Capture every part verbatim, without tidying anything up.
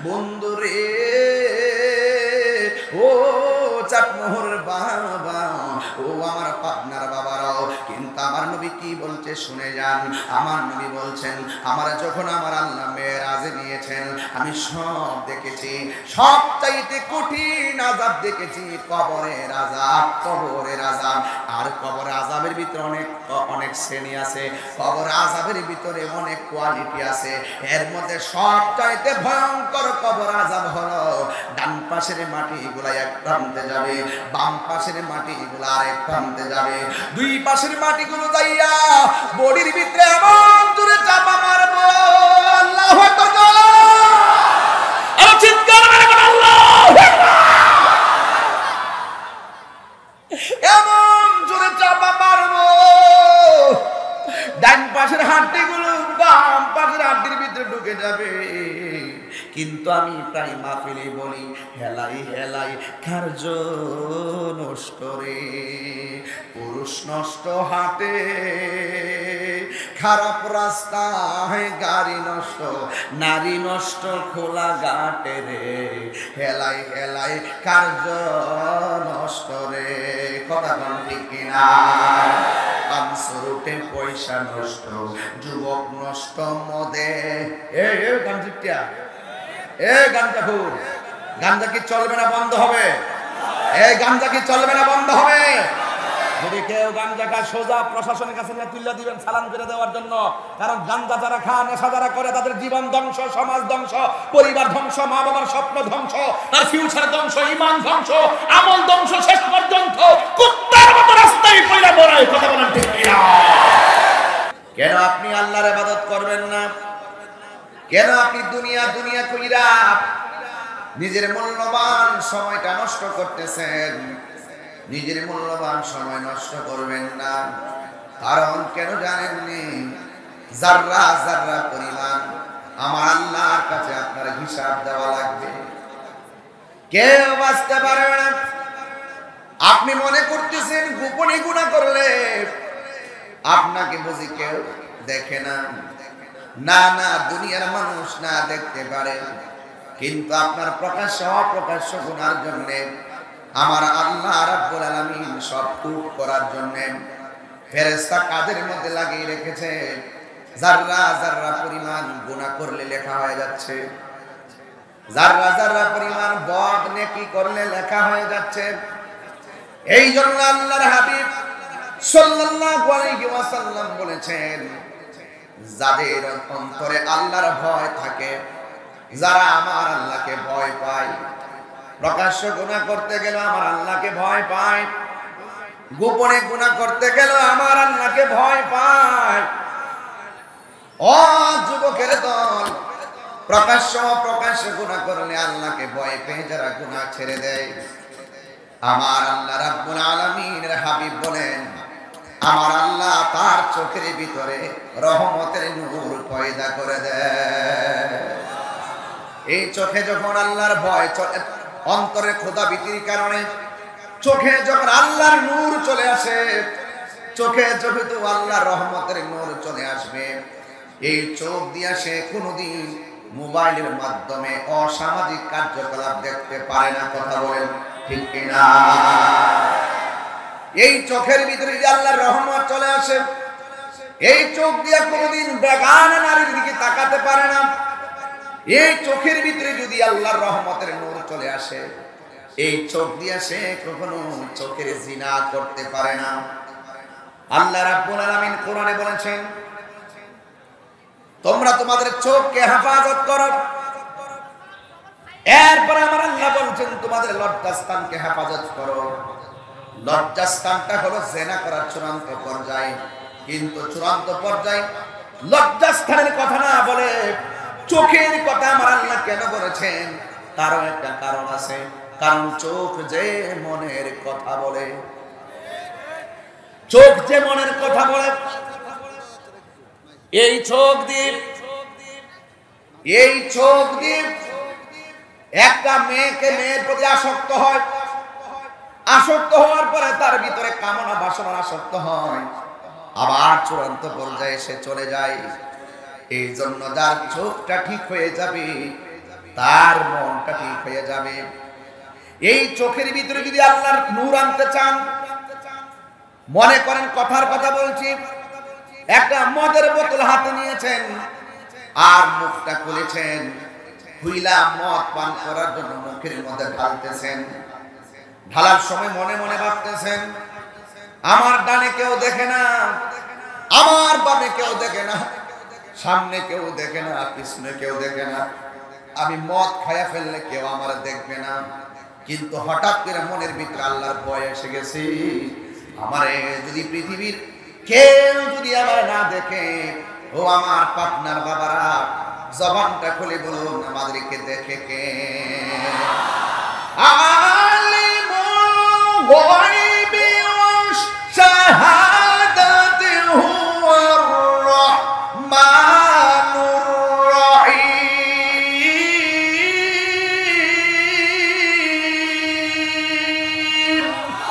বন্ধুরে ও চাটমোহরের বাবা, ও আমার পাবনার বাবারাও, কিন্তু আমার নবী কি বলছে শুনে যান। আমার নবী বলছেন, আমার যখন আমার আল্লাহ মেরাজে নিয়েছেন, আমি সব দেখেছি, সব চাইতে কঠিন আযাব দেখেছি কবরের আযাব, কবরের আযাব। আর কবর আযাবের ভিতরে অনেক অনেক শ্রেণী আছে, কবর আযাবের ভিতরে অনেক কোয়ালিটি আছে। এর মধ্যে সব চাইতে ভয়ঙ্কর কবর আযাব হলো ডান পাশের মাটিগুলা এক প্রান্তে যাবে, বাম পাশের মাটিগুলা আরেক প্রান্তে যাবে, দুই পাশের মাটিগুলো যাইয়া বডির ভিতরে এমন জোরে চাপা মারবো, আল্লাহু আকবার, আর চিৎকার মেরে বলো আল্লাহু আকবার, এমন জোরে চাপা মারবো ডান পাশের হাড্ডিগুলো বাম পাশের হাড্ডির ভিতরে ঢুকে যাবে। কিন্তু আমি প্রায় মাহফিলে বলি, হেলাই হেলাই কার্য নষ্ট রে, পুরুষ নষ্ট হাটে, খারাপ রাস্তায় গাড়ি নষ্ট, নারী নষ্ট খোলা ঘাটে রে, হেলাই হেলাই কার্য নষ্ট রে। কথা বল ঠিক কিনা? পাঁচশোটে পয়সা নষ্ট, যুবক নষ্ট মদে। এ গাঞ্জিটা, এ গাঞ্জাখুর, গাঞ্জা কি চলবে না বন্ধ হবে? এই গাঞ্জা কি চলবে না বন্ধ হবে? যদি কেউ গাঞ্জা খায় সোজা প্রশাসনের কাছে নিয়ে তুলে দিবেন চালান করে দেওয়ার জন্য। কারণ গাঞ্জা যারা খায়, নেশা যারা করে, তাদের জীবন ধ্বংস, সমাজ ধ্বংস, পরিবার ধ্বংস, মা বাবার স্বপ্ন ধ্বংস, তার ফিউচার ধ্বংস, ইমান ধ্বংস, আমল ধ্বংস, শেষ পর্যন্ত কুত্তার মতো রাস্তায় পয়লা বড়ায়। কথা বলেন ঠিক কিনা? কেন আপনি আল্লাহর ইবাদত করবেন না? কেন আপনি দুনিয়া দুনিয়া কইরা নিজের মূল্যবান সময়টা নষ্ট করতেছেন? নিজের মূল্যবান সময় নষ্ট করবেন না। কারণ কেন জানেননি? যাররা যাররা পরিমাণ আমার আল্লাহর কাছে আপনার হিসাব দেওয়া লাগবে। কেউ বাঁচতে পারবে না। আপনি মনে করতেছেন গোপনে গুনাহ করলে আপনাকে বুঝি কেউ দেখে না? না না, দুনিয়ার মানুষ না দেখতে পারে, কিন্তু আপনার প্রকাশ্য অপ্রকাশ্য গুনার জন্য আমার আল্লাহ রাব্বুল আলামিন সব টুক করার জন্য ফেরেশতা কাদের মধ্যে লাগিয়ে রেখেছে। যাররা যাররা পরিমাণ গুনাহ করলে লেখা হয়ে যাচ্ছে, যাররা যাররা পরিমাণ বদ নেকি করলে লেখা হয়ে যাচ্ছে। এই জন্য আল্লাহর হাবিব সাল্লাল্লাহু আলাইহি ওয়াসাল্লাম বলেছেন, যাদের অন্তরে আল্লাহর ভয় থাকে, যারা আমার আল্লাহকে ভয় পায়, প্রকাশ্য গুনাহ করতে গেলে আমার আল্লাহকে ভয় পায়, গোপনে গুনাহ করতে গেলে আমার আল্লাহকে ভয় পায়। ও যুবকের দল, প্রকাশ্য প্রকাশ্য গুনাহ করলে আল্লাহকে ভয় পেয়ে যারা গুনাহ ছেড়ে দেয়, আমার আল্লাহ রাব্বুল আলামিনের হাবিব বলেন, আমার আল্লাহ তার চোখের ভিতরে রহমতের নূর পয়দা করে দেয়। এই চোখে যখন আল্লাহর ভয় চলে, অন্তরে খোদা ভীতির কারণে চোখে যখন আল্লাহর নূর চলে আসে, চোখে চোখে তো আল্লাহর রহমতের নূর চলে আসবে। এই চোখ দিয়ে সে কোনোদিন মোবাইলের মাধ্যমে অসামাজিক কার্যকলাপ দেখতে পারে না। কথা বলেন ঠিক কিনা? এই চোখের ভিতরে যে আল্লাহর রহমত চলে আসে, এই চোখ দিয়ে কোনোদিন বেগানা নারীর দিকে তাকাতে পারে না। এই চোখের ভিতরে যদি আল্লাহর রহমতের নূর চলে আসে, এই চোখ দিয়ে সে কখনো চোখের জিনা করতে পারে না। আল্লাহ রাব্বুল আলামিন কোরআনে বলেছেন, তোমরা তোমাদের চোখকে হেফাজত করো। এরপর আমার আল্লাহ বলছেন, তোমাদের লজ্জাস্থানকে হেফাজত করো। লজ্জাস্থানটা হলো জিনা করার চূড়ান্ত পর্যায়, কিন্তু চূড়ান্ত পর্যায়ে লজ্জাস্থানের কথা না বলে চোখের কথা আমার আল্লাহ কেন বলেছেন? তারও একটা কারণ আছে। কারণ চোখ যে মনের কথা বলে, চোখ যে মনের কথা বলে, এই চোখ দিয়ে এই চোখ দিয়ে একটা মেয়েকে মেয়ের প্রতি আসক্ত হয়, আসক্ত হওয়ার পরে তার ভিতরে কামনা বাসনার আসক্ত হয়, আবার চূড়ান্ত পর্যায়ে সে চলে যায়। এই জন্য যার চোখটা ঠিক হয়ে যাবে, তার মনটা ঠিক হয়ে যাবে। এই চোখের ভিতরে যদি আল্লাহর নূর আনতে চান, মনে করেন কথার কথা বলছি, একটা মদের বোতল হাতে নিয়েছেন আর মুখটা খুলেছেন, হুইলা মদ পান করার জন্য মুখের মধ্যে ঢালতেছেন। ঢালার সময় মনে মনে ভাবতেছেন, আমার ডানে কেউ দেখে না, আমার বামে কেউ দেখে না, সামনে কেউ দেখে না, পিছনে কেউ দেখে না, আমি মদ খায়া ফেললে কেউ আমার দেখবে না। কিন্তু হঠাৎ করে মনের ভিতরে আল্লাহর ভয় এসে গেছে, আমারে যদি পৃথিবীর কেউ যদি আমার না দেখে, ও আমার পাটনার বাবারা জবানটা খুলে বলুন, আমাদেরকে দেখে কে? আলিমুল গায়বি ওয়াশ শাহাদাতি হুয়ার রাহমানুর রহিম।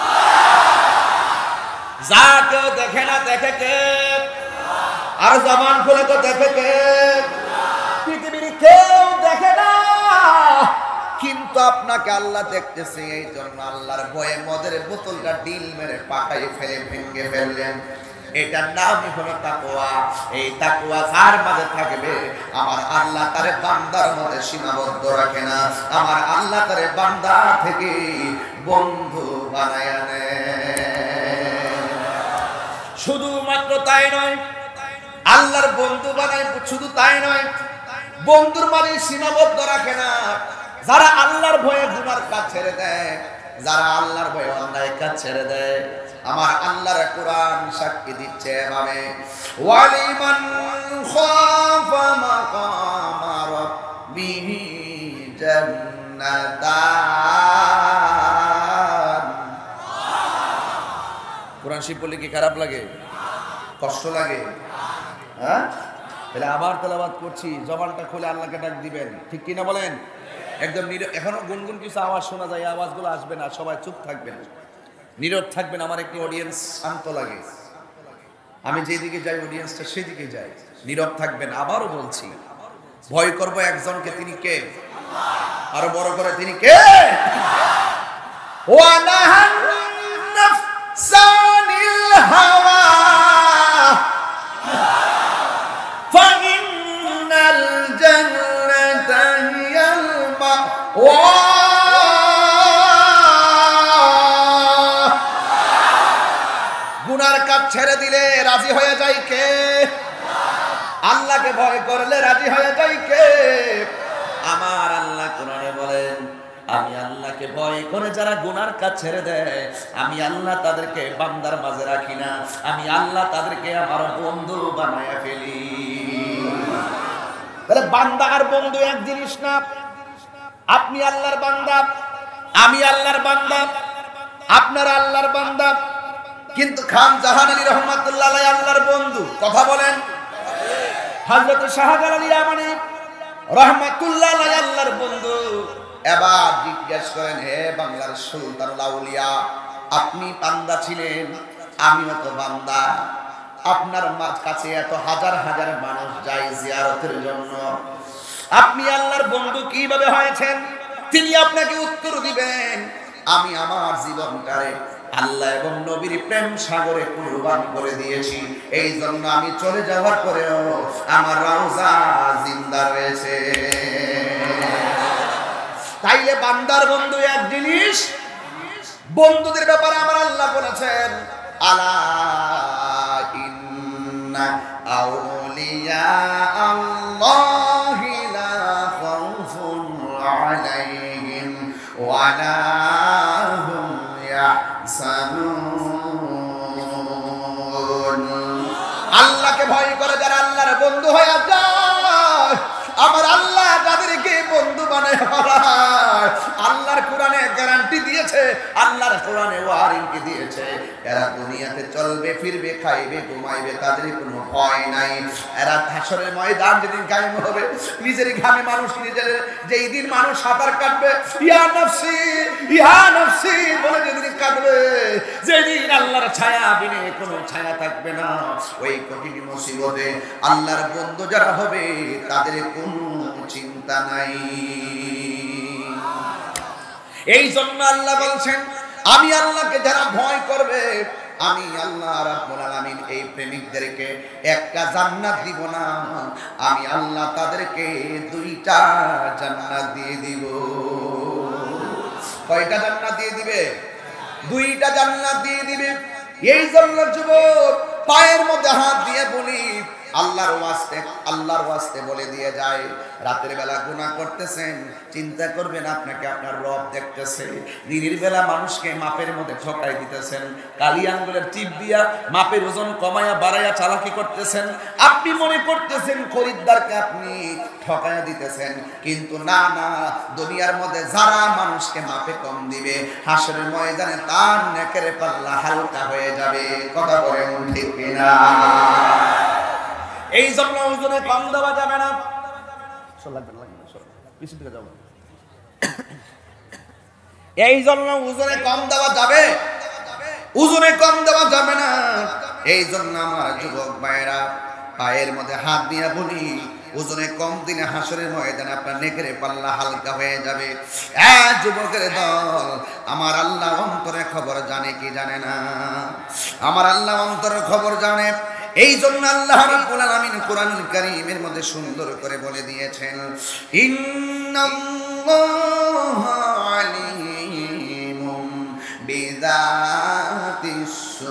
যা কেউ দেখে না, দেখে কে? আর জবান খুলে তো দেখে কে? পৃথিবীর কেউ দেখে না, কিন্তু আপনাকে আল্লাহ দেখতেছে। এই জন্য আল্লাহর ভয়ে মদের বোতলটা ডিল মেরে পাকাই ফেলে ভেঙে ফেললেন। এটার নামই হলো তাকওয়া। এই তাকওয়া যার মাঝে থাকবে, আমার আল্লাহ তারে বান্দার মধ্যে সীমাবদ্ধ রাখে না, আমার আল্লাহ তারে বান্দা থেকে বন্ধু বানায় নেয়। শুধুমাত্র তাই নয়, আল্লাহর বন্ধু বানায়, শুধু তাই নয়, বন্ধুর মানে সীমাবদ্ধ রাখে না। যারা আল্লাহর ভয়ে গুনার কাজ ছেড়ে দেয়, যারা আল্লাহর ভয়ে অন্যায় কাজ ছেড়ে দেয়, আমার আল্লাহর কোরআন সাক্ষী দিচ্ছে এভাবে, ওয়ালিমান খাফা মাকামা রাব্বিহি জান্নাতান। কোরআন শরীফ বললে কি খারাপ লাগে? কষ্ট লাগে? হ্যাঁ, তাহলে আবার তেলাওয়াত করছি, জবানটা খুলে আল্লাহকে ডাক দিবেন, ঠিক কিনা বলেন? একদম নীরব। এখনো গুনগুন কিছু আওয়াজ শোনা যায়, আওয়াজগুলো আসবে না, সবাই চুপ থাকবেন, নীরব থাকবেন। আমার একটি অডিয়েন্স শান্ত লাগে, আমি যেদিকে যাই অডিয়েন্সটা সেদিকে যাই, নীরব থাকবেন। আবারও বলছি, ভয় করবো একজনকে, তিনি কে? আরো বড় করে, তিনি কে? ওয়ানাহান নাফসানিল হাওয়া ফাইন্নাল জান্নাতা হিয়াল মাওয়া। গুনার কাজ ছেড়ে দিলে রাজি হয়ে যায় কে? আল্লাহকে ভয় করলে রাজি হয়ে যায় কে? আমার আল্লাহ কোরআনে বলেন, আমি আল্লাহকে ভয় করে যারা গুনার কাজ ছেড়ে দেয়, আমি আল্লাহ তাদেরকে বান্দার মাঝে রাখি না, আমি আল্লাহ তাদেরকে আমার বন্ধু বানায়া ফেলি। তাহলে বান্দা আর বন্ধু এক জিনিস না। আপনি আল্লাহর বান্দা, আমি আল্লাহর বান্দা, আপনারা আল্লাহর বান্দা, কিন্তু খান জাহান আলী রহমাতুল্লাহ আলাইহি আল্লাহর বন্ধু। কথা বলেন। হযরত শাহজালাল ইয়ামানি রহমাতুল্লাহ আলাইহি আল্লাহর বন্ধু। এবার জিজ্ঞেস করেন, হে বাংলার সুলতানুল আউলিয়া, আপনি বান্দা ছিলেন, আমিও তো বান্দা, আপনার কাছে এত হাজার হাজার মানুষ যায় জিয়ারতের জন্য, আপনি আল্লাহর বন্ধু কিভাবে হয়েছেন? তিনি আপনাকে উত্তর দিবেন, আমি আমার জীবনটারে আল্লাহ এবং নবীর প্রেম সাগরে কুরবান করে দিয়েছি, এই জন্য আমি চলে যাওয়ার পরেও আমার রওজা জিন্দা রয়েছে। তাইলে বান্দার বন্ধু এক জিনিস। বন্ধুদের ব্যাপারে আমার আল্লাহ বলেছেন, আলা ইন্না আউলিয়া আল্লাহি লা খাউফুন আলাইহিম ওয়া লা হুম ইয়াহজানুন। আল্লাহকে ভয় করে যারা আল্লাহর বন্ধু হয়ে যায়, আমার আল্লাহ তাদেরকে বন্ধু বানায়। আল্লাহর কোরআনে গ্যারান্টি দিয়ে দিয়েছে, আল্লাহর কোরআনে ওয়ারেন্টি দিয়েছে। এরা দুনিয়াতে চলবে, ফিরবে, খাইবে, ঘুমাইবে, তাদের কোনো ভয় নাই। এরা হাসরের ময়দান যেদিন কায়েম হবে, নিজের ঘামে মানুষ নিজের, যেই দিন মানুষ সাঁতার কাটবে, ইয়া নাফসি ইয়া নাফসি বলে যেদিন কাটবে, যেদিন আল্লাহর ছায়া বিনে কোনো ছায়া থাকবে না, ওই কঠিন মুসিবতে আল্লাহর বন্ধু যারা হবে তাদের কোনো চিন্তা নাই। এই জন্য আল্লাহ বলছেন, আমি আল্লাহকে যারা ভয় করবে, আমি আল্লাহ রাব্বুল আলামিন এই প্রেমিকদেরকে একটা জান্নাত দিব না, আমি আল্লাহ তাদেরকে দুইটা জান্নাত দিয়ে দিব। কয়টা জান্নাত দিয়ে দিবে? দুইটা জান্নাত দিয়ে দিবে। এই জন্য যুবক পায়ের মধ্যে হাত দিয়ে বলি, আল্লাহর ওয়াস্তে আল্লাহর ওয়াস্তে বলে দিয়ে যায়, রাতের বেলা গুনাহ করতেছেন, চিন্তা করবেন আপনাকে আপনার রব দেখতেছে। দিনের বেলা মানুষকে মাপের মধ্যে ঠকাই দিতেছেন, কালি আঙ্গুলের টিপ দিয়া মাপের ওজন কমায়া বাড়ায়া চালাকি করতেছেন। আপনি মনে করতেছেন খরিদ্দারকে আপনি ঠকায়া দিতেছেন, কিন্তু না না, দুনিয়ার মধ্যে যারা মানুষকে মাপে কম দিবে, হাসরের ময়দানে তার নেকের পাল্লা হালকা হয়ে যাবে। কথা বলেন ঠিক কিনা? এই জন্য ওজনে কম দেওয়া যাবে না। এই জন্য ওজনে কম দেওয়া যাবে ওজনে কম দেওয়া যাবে না। এই জন্য আমার যুবক ভাইয়েরা পায়ের মধ্যে হাত দিয়ে বলি, ওজনে কম দিনে হাসরের ময়দানে আপনার নেকের পাল্লা হালকা হয়ে যাবে। হ্যাঁ যুবকের দল, আমার আল্লাহ অন্তরে খবর জানে কি জানে না? আমার আল্লাহ অন্তরে খবর জানে। এই জন্য আল্লাহ রাব্বুল আলামিন কোরআনুল কারীমের মধ্যে সুন্দর করে বলে দিয়েছেন, ইন্নাল্লাহা আলীমুম বিযাতিস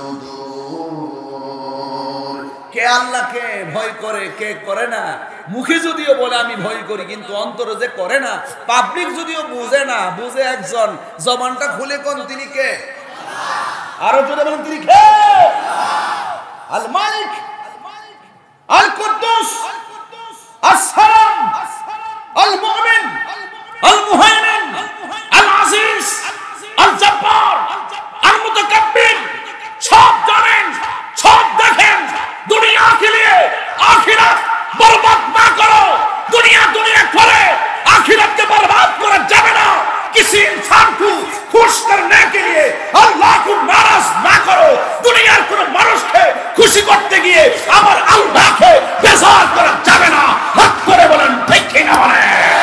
সুদূর। কে আল্লাহকে ভয় করে, কে করে না? মুখে যদিও বলে আমি ভয় করি, কিন্তু অন্তরে যে করে না, পাবলিক যদিও বুঝে না, বুঝে একজন, জবানটা খুলে কোন তিনি কে? আরো জোরে বলেন তিনি কে? আল মালিক, আল কুদ্দুস, আসসালাম, আল মুমিন, আল মুহাইমিন, আল আজিজ, আল জব্বার, আল মুতাকাব্বির। সব জানেন, সব দেখেন। দুনিয়া কে লিয়ে আখিরাত বরবাদ না করো। দুনিয়া দুনিয়া করে आखिरत के बर्बाद करा जाए ना। किसी इंसान को खुश करने के लिए अल्लाह को नाराज ना करो। दुनिया को मानुष के खुशी करते गिए अमर अल्लाह के बेजार करा जाए ना। हक करे बोलें ठीक ना बोले।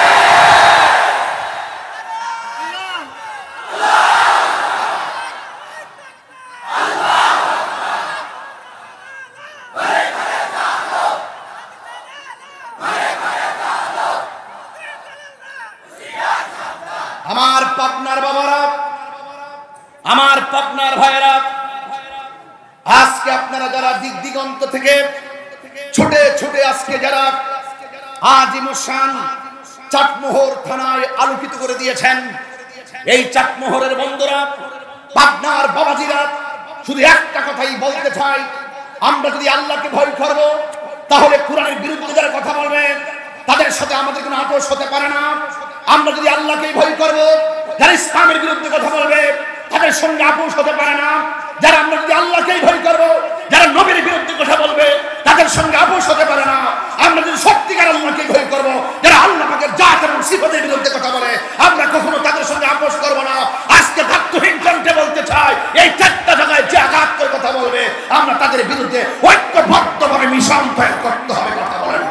আমার পাবনার বাবারা, আমার পাবনার ভাইরা, আজকে আপনারা যারা দিক দিগন্ত থেকে ছুটে ছুটে আজকে যারা আজিমুসান চাটমোহর থানায় আলোকিত করে দিয়েছেন, এই চাটমোহরের বন্ধুরা, পাবনার বাবাজিরা, শুধু একটা কথাই বলতে চাই, আমরা যদি আল্লাহকে ভয় করব তাহলে কোরআনের বিরুদ্ধে যারা কথা বলবে তাদের সাথে আমাদের কোনো আপোষ হতে পারে না। আমরা যদি আল্লাহকে ভয় করব, যারা ইসলামের বিরুদ্ধে কথা বলবে তাদের সঙ্গে আপোষ হতে পারে না। যারা আমরা যদি আল্লাহকে ভয় করব, যারা নবীর বিরুদ্ধে কথা বলবে তাদের সঙ্গে আপোষ হতে পারে না। আমরা যদি সত্যিকার আল্লাহকে ভয় করব, যারা আল্লাহ পাকের জাত এবং সিফাতের বিরুদ্ধে কথা বলে, আমরা কখনো তাদের সঙ্গে আপোষ করব না। আজকে দায়িত্বহীন কণ্ঠে বলতে চাই, এই চারটা জায়গায় যে আঘাত করে কথা বলবে আমরা তাদের বিরুদ্ধে ঐক্যবদ্ধভাবে মিশন তৈরি করতে হবে। কথা বলেন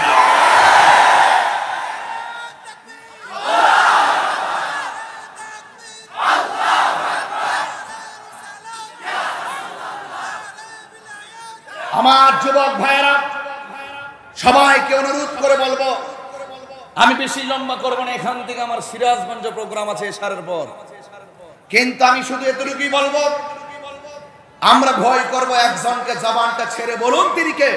আমার যুবক ভাইয়েরা, সবাইকে অনুরোধ করে বলবো, আমি বেশি লম্বা করবো না, এখান থেকে আমার সিরাজগঞ্জ প্রোগ্রাম আছে এশারের পর, কিন্তু আমি শুধু এতটুকুই বলবো, আমরা ভয় করব একজনকে, জবানটা ছেড়ে বলুন তিনি কে।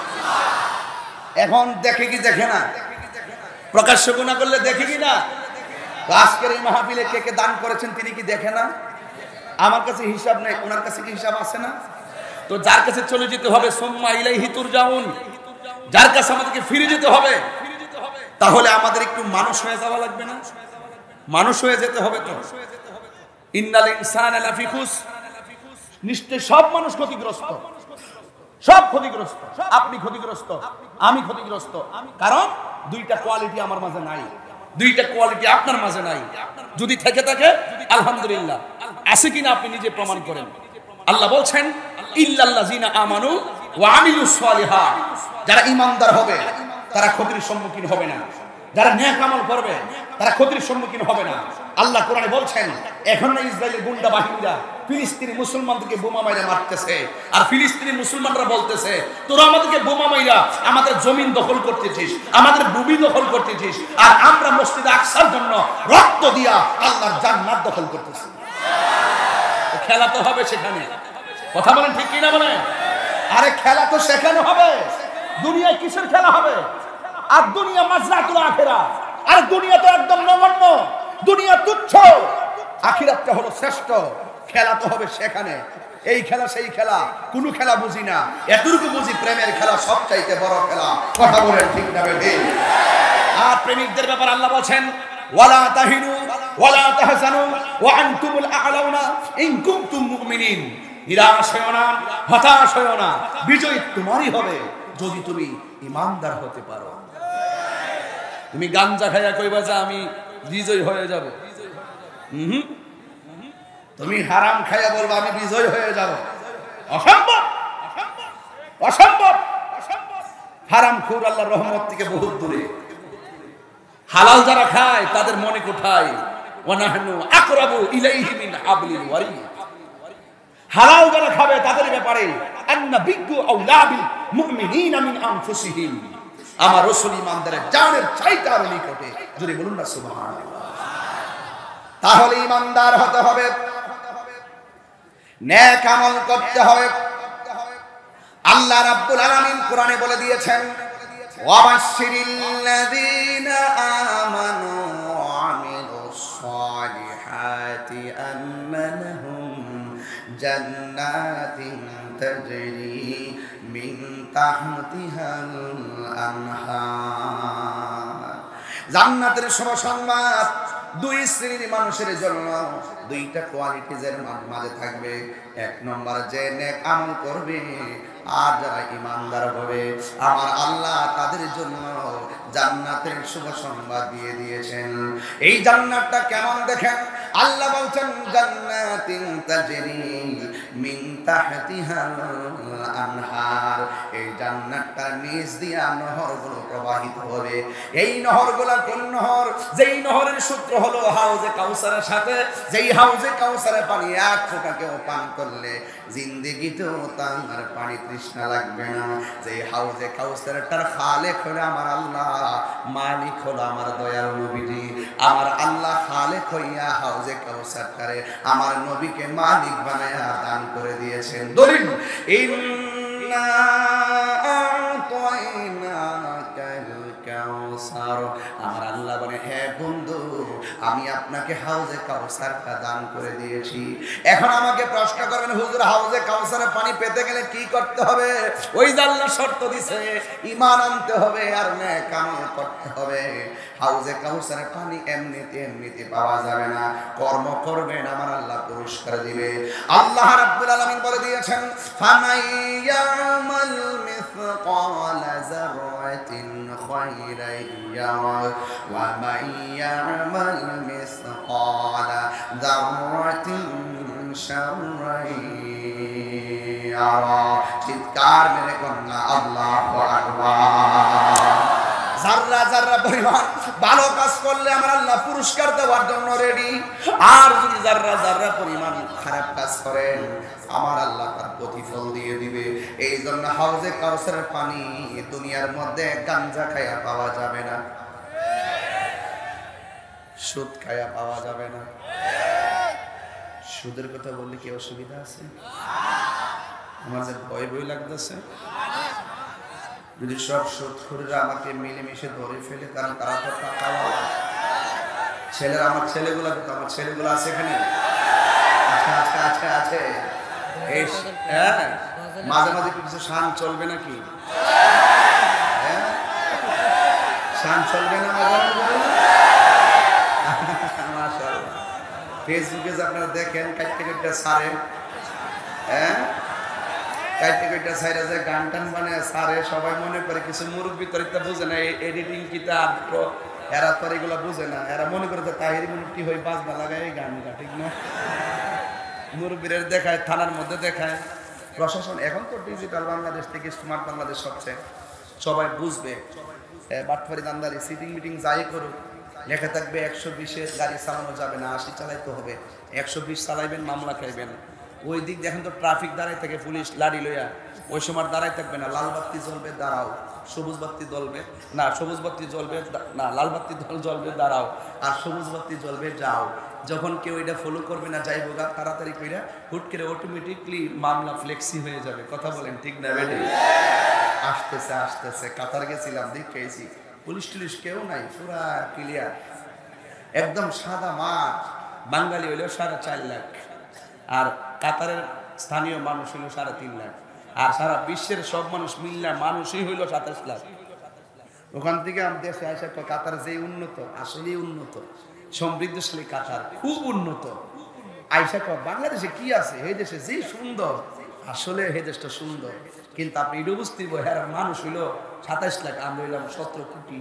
এখন দেখে কি দেখে না? প্রকাশ্য গুনাহ করলে দেখে কি না? আজকের এই মাহফিলে কে কে দান করেছেন তিনি কি দেখে না? আমার কাছে হিসাব নেই, ওনার কাছে কি হিসাব আছে না? তো যার কাছে চলে যেতে হবে, সুম্মা ইলাইহি তুরজাউন, যার কাছে আমাদেরকে ফিরে যেতে হবে, তাহলে আমাদের একটু মানুষ হয়ে যাওয়া লাগবে না? মানুষ হয়ে যেতে হবে তো, ইন্নাল ইনসানা লাফি খুসর, নিশ্চয় সব মানুষ ক্ষতিগ্রস্ত, সব ক্ষতিগ্রস্ত। আপনি ক্ষতিগ্রস্ত, আমি ক্ষতিগ্রস্ত, কারণ দুইটা কোয়ালিটি আমার মাঝে নাই, দুইটা কোয়ালিটি আপনার মাঝে নাই। যদি থেকে থাকে আলহামদুলিল্লাহ, আছে কিনা আপনি নিজে প্রমাণ করেন। আল্লাহ বলছেন ইল্লাল্লাযিনা আমানু ওয়া আমিলুস সালিহাত, যারা ঈমানদার হবে তারা ক্ষতির সম্মুখীন হবে না, যারা নেক আমল করবে তারা ক্ষতির সম্মুখীন হবে না। আল্লাহ কোরআনে বলছেন এখন না ইসরায়েলের গুন্ডা বাহিনীরা ফিলিস্তিনি মুসলমানদেরকে বোমা মাইরা মারতেছে, আর ফিলিস্তিনি মুসলমানরা বলতেছে তোরা আমাদেরকে বোমা মাইরা আমাদের জমিন দখল করতেছিস, আমাদের ভূমি দখল করতেছিস, আর আমরা মসজিদে আকসার জন্য রক্ত দিয়া আল্লাহর জান্নাত দখল করতেছি। খেলা তো হবে সেখানে, কথা বলেন ঠিক কিনা বলেন? আরে খেলা তো সেখানে হবে। দুনিয়ায় কিসের খেলা হবে? আর দুনিয়া মাজরাতুল আখিরাত, আর দুনিয়া তো একদম নগণ্য, দুনিয়া তুচ্ছ, আখিরাতটা হলো শ্রেষ্ঠ। খেলা তো হবে সেখানে। এই খেলা সেই খেলা, কোন খেলা বুঝি না, এতটুকু বুঝি প্রেমের খেলা সবচাইতে বড় খেলা। কথা বলেন ঠিক না বেঠিক? আর প্রেমিকদের ব্যাপারে আল্লাহ বলেন ওয়ালা তাহিনু ওয়ালা তাহজানু ওয়া আনতুমুল আ'লাউনা ইন কুনতুম মুমিনিন, নিরাশ হয়ো না, হতাশ হয়ো না, বিজয় তোমারই হবে যদি তুমি ঈমানদার হতে পারো। তুমি গাঞ্জা খাইয়া কইবা যে আমি বিজয় হয়ে যাব, হুম, তুমি হারাম খাইয়া বলবা আমি বিজয় হয়ে যাব, অসম্ভব, অসম্ভব। হারাম খুর আল্লাহর রহমত থেকে বহুত দূরে। হালাল যারা খায় তাদের মনে কোঠায় ওয়া নাহনু আকরাবু ইলাইহি মিন হাবলিল ওয়ারিদ। হালাল যারা খাবে তাদের ব্যাপারে আন্নাবিয়্যু আউলা বিল মুমিনিনা মিন আনফুসিহিম, আমার রাসূল ঈমানদারের জানের চাইতে আরো নিকটে। যদি বলুন না সুবহানাল্লাহ। তাহলে ঈমানদার হতে হবে, নেক আমল করতে হবে। আল্লাহ রাব্বুল আলামিন কোরআনে বলে দিয়েছেন ওয়াবাশশিরিল্লাযীনা আমানু ওয়া আমিলুস সালিহাতি আন্না লাহুম জান্নাতিন তাজরি মিন তাহতিহাল আনহার। জান্নাতের সুসংবাদ দুই শ্রেণীর মানুষের জন্য, দুইটা কোয়ালিটিজের মাঝে থাকবে। এক নম্বর যে নেক আমল করবে আর যারা ঈমানদার হবে, আমার আল্লাহ তাদের জন্য জান্নাতের শুভ সংবাদ দিয়ে দিয়েছেন। এই জান্নাতটা কেমন দেখেন, আল্লাহ বলছেন জান্নাতিন তাজরি মিন তাহতিহাল আনহার। এই জান্নাতটার নিচ দিয়ে নহরগুলো প্রবাহিত হবে। এই নহরগুলো কোন নহর? যেই নহরের সূত্র হলো হাউজে কাউসারের সাথে, যেই হাউজে কাউসারের পানি এক ফোঁটা কেউ পান করলে জিন্দেগিতেও তার পানি তৃষ্ণা লাগবে না। যেই হাউজে কাউসারটার খালেক হলো আমার আল্লাহ, মালিক হলো আমার দয়াল নবীজি। আমার আল্লাহ খালেক হইয়া হাউজে কাউসারটারে আমার নবীকে মালিক বানায়া দান করে দিয়েছেন। দলিল ইন্না আ'তাইনাকাল কাউসার, আমার আল্লাহ বলে হে বন্ধু আমি আপনাকে হাউজে কাউসারটা দান করে দিয়েছি। এখন আমাকে প্রশ্ন করবেন হুজুর হাউজে কাউসারের পানি পেতে গেলে কি করতে হবে? ওই যে আল্লাহ শর্ত দিছে, ঈমান আনতে হবে আর নেক আমল করতে হবে। হাউজে কাউসারের পানি এমনিতে এমনিতে পাওয়া যাবে না, কর্ম করবেন আমার আল্লাহ পুরস্কার দিবে। আল্লাহ রাব্বুল আলামিন বলে দিয়েছেন ফামাইয়ামাল মিসকালা যাররাতিন খায়রান ইয়ারা ওয়া মাইয়ামাল মিসকালা যাররাতিন শাররান ইয়ারা। চিৎকার মেরে কন্যা আল্লাহু আকবার। যাররা যাররা পরিমাণ ভালো কাজ করলে আমার আল্লাহ পুরস্কার দেওয়ার জন্য রেডি, আর যদি যাররা যাররা পরিমাণ খারাপ কাজ করেন আমার আল্লাহ তার প্রতিফল দিয়ে দিবে। এই জন্য হাউজে কাউসারের পানি দুনিয়ার মধ্যে গাঞ্জা খায়া পাওয়া যাবে না, সুদ খায়া পাওয়া যাবে না। সুদের কথা বললে কি অসুবিধা আছে? আমার যে ভয় ভয় লাগতেছে, যদি সব সুদখোররা আমাকে মিলেমিশে ধরে ফেলে, কারণ তারা তো টাকাওয়ালা ছেলেরা, আমার ছেলেগুলো আমার ছেলেগুলো আছে এখানে, আচ্ছা আচ্ছা আচ্ছা আছে। এই হ্যাঁ মাঝে মাঝে কিছু শান চলবে নাকি? হ্যাঁ শান চলবে না মাঝে মাঝে? মাশাআল্লাহ ফেসবুকে যে আপনারা দেখেন কাটতে কাটতে সারে, হ্যাঁ কাটতে কাটতে সাইরা যে গান টান মানে সারে, সবাই মনে করে কিছু মুরব্বী তরিকটা বুঝে না, এডিটিং কিতা এরা তো এগুলো বুঝে না, এরা মনে করে যে তাহিরি মুরব্বী হয়ে বাজনা লাগায় এই গানটা, ঠিক না? মুরব্বীদের দেখায়, থানার মধ্যে দেখায়, প্রশাসন এখন তো ডিজিটাল বাংলাদেশ থেকে স্মার্ট বাংলাদেশ হচ্ছে, সবাই বুঝবে। বাটফারি দান্দারি সিটিং মিটিং যাই করুক, লেখা থাকবে একশো বিশের গাড়ি চালানো যাবে না, আশি চালাইতে হবে, একশো বিশ চালাইবেন মামলা খাইবেন। ওই দিক দেখেন তো ট্রাফিক দাঁড়াই থাকে পুলিশ লাড়ি লইয়া, ওই সময় দাঁড়াই থাকবে না, লাল বাতি জ্বলবে দাঁড়াও, সবুজ বাতি জ্বলবে না, সবুজ বাতি জ্বলবে না, লাল বাতি জ্বলবে দাঁড়াও, আর সবুজ বাতি জ্বলবে যাও। যখন কেউ এটা ফলো করবে না যাইব গা, তাড়াতাড়ি কইরা হুট করে অটোমেটিকলি মামলা ফ্লেক্সি হয়ে যাবে। কথা বলেন ঠিক না বেটি? আসতেছে আসতেছে কাতার গেছিলাম, দেখেছি পুলিশ টুলিশ কেউ নাই, পুরা ক্লিয়ার একদম সাদা মাঠ। বাঙালি হইলেও সাড়ে চার লাখ, আর কাতারের স্থানীয় মানুষ হইল সাড়ে তিন লাখ, আর সারা বিশ্বের সব মানুষ মিললে মানুষই হইল সাতাশ লাখ। ওখান থেকে আমি দেশে আসে তো কাতার যে উন্নত, আসলেই উন্নত, সমৃদ্ধশালী কাতার, খুব উন্নত। আইসা কর বাংলাদেশে কি আছে, এই দেশে যে সুন্দর, আসলে এই দেশটা সুন্দর, কিন্তু আপনি এটা বুঝতে হ্যাঁ মানুষ হইল সাতাইশ লাখ, আমরা হইলাম সতেরো কোটি।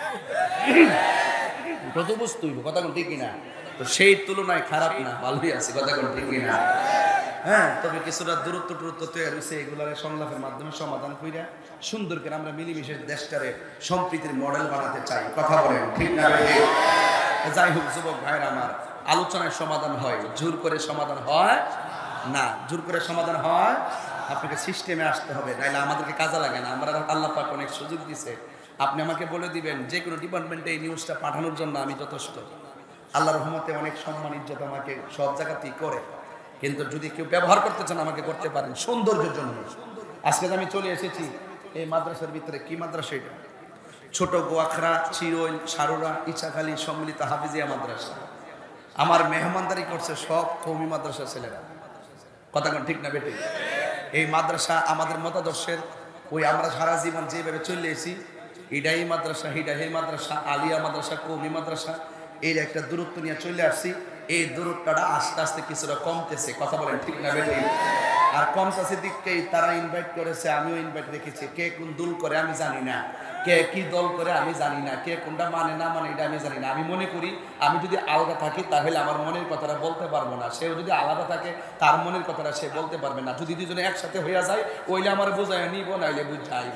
কত বুঝতে হইব, কথা কোন ঠিক কিনা? তো সেই তুলনায় খারাপ না, ভালোই আছে, কথা কোন ঠিক কিনা? হ্যাঁ, তবে কিছুটা দূরত্ব দূরত্ব তৈরি হয়েছে, এগুলোর সংলাপের মাধ্যমে সমাধান কইরা সুন্দর করে আমরা মিলেমিশে দেশটারে সম্প্রীতির মডেল বানাতে চাই। কথা বলেন ঠিক না? যাই হোক যুবক ভাইয়ের আমার, আলোচনায় সমাধান হয়, জোর করে সমাধান হয় না, জোর করে সমাধান হয় আপনাকে সিস্টেমে আসতে হবে, নাইলে আমাদেরকে কাজে লাগে না। আমরা আল্লাহ পাক অনেক সুযোগ দিছে, আপনি আমাকে বলে দিবেন যে কোনো ডিপার্টমেন্টে এই নিউজটা পাঠানোর জন্য আমি যথেষ্ট। আল্লাহর রহমতে অনেক সম্মান ইজ্জত আমাকে সব জায়গাতেই করে, কিন্তু যদি কেউ ব্যবহার করতে চান আমাকে করতে পারেন সৌন্দর্যের জন্য। আজকে আমি চলে এসেছি এই মাদ্রাসার ভিতরে, কি মাদ্রাসা এটা? ছোট গোয়াখরা, চিরইল, সারোরা, ইছাখালী সম্মিলিত হাফিজিয়া মাদ্রাসা। আমার মেহমানদারি করছে সব কওমি মাদ্রাসার ছেলেরা, কথা কোন ঠিক না বেটি? এই মাদ্রাসা আমাদের মতাদর্শের, ওই আমরা সারা জীবন যেভাবে চলে এসেছি, এটাই মাদ্রাসা, হিডাহি মাদ্রাসা, আলিয়া মাদ্রাসা, কওমি মাদ্রাসা, এর একটা দূরত্ব নিয়ে চলে আসছি। এই দূরত্বটা আস্তে আস্তে কিছুটা কমতেছে, কথা বলেন ঠিক না বেটি? আর কমতেছে দিককেই তারা ইনভাইট করেছে, আমিও ইনভাইট রেখেছি। কে কোন দল করে আমি জানি না, কে কি দল করে আমি জানি না, কে কোনটা মানে না মানে এটা আমি জানি না। আমি মনে করি আমি যদি আলাদা থাকি তাহলে আমার মনের কথাটা বলতে পারবো না, সেও যদি আলাদা থাকে তার মনের কথাটা সে বলতে পারবে না। যদি দুজনে একসাথে হইয়া যায় ওইলে আমার বোঝায় নিব, নাইলে বুঝাইব।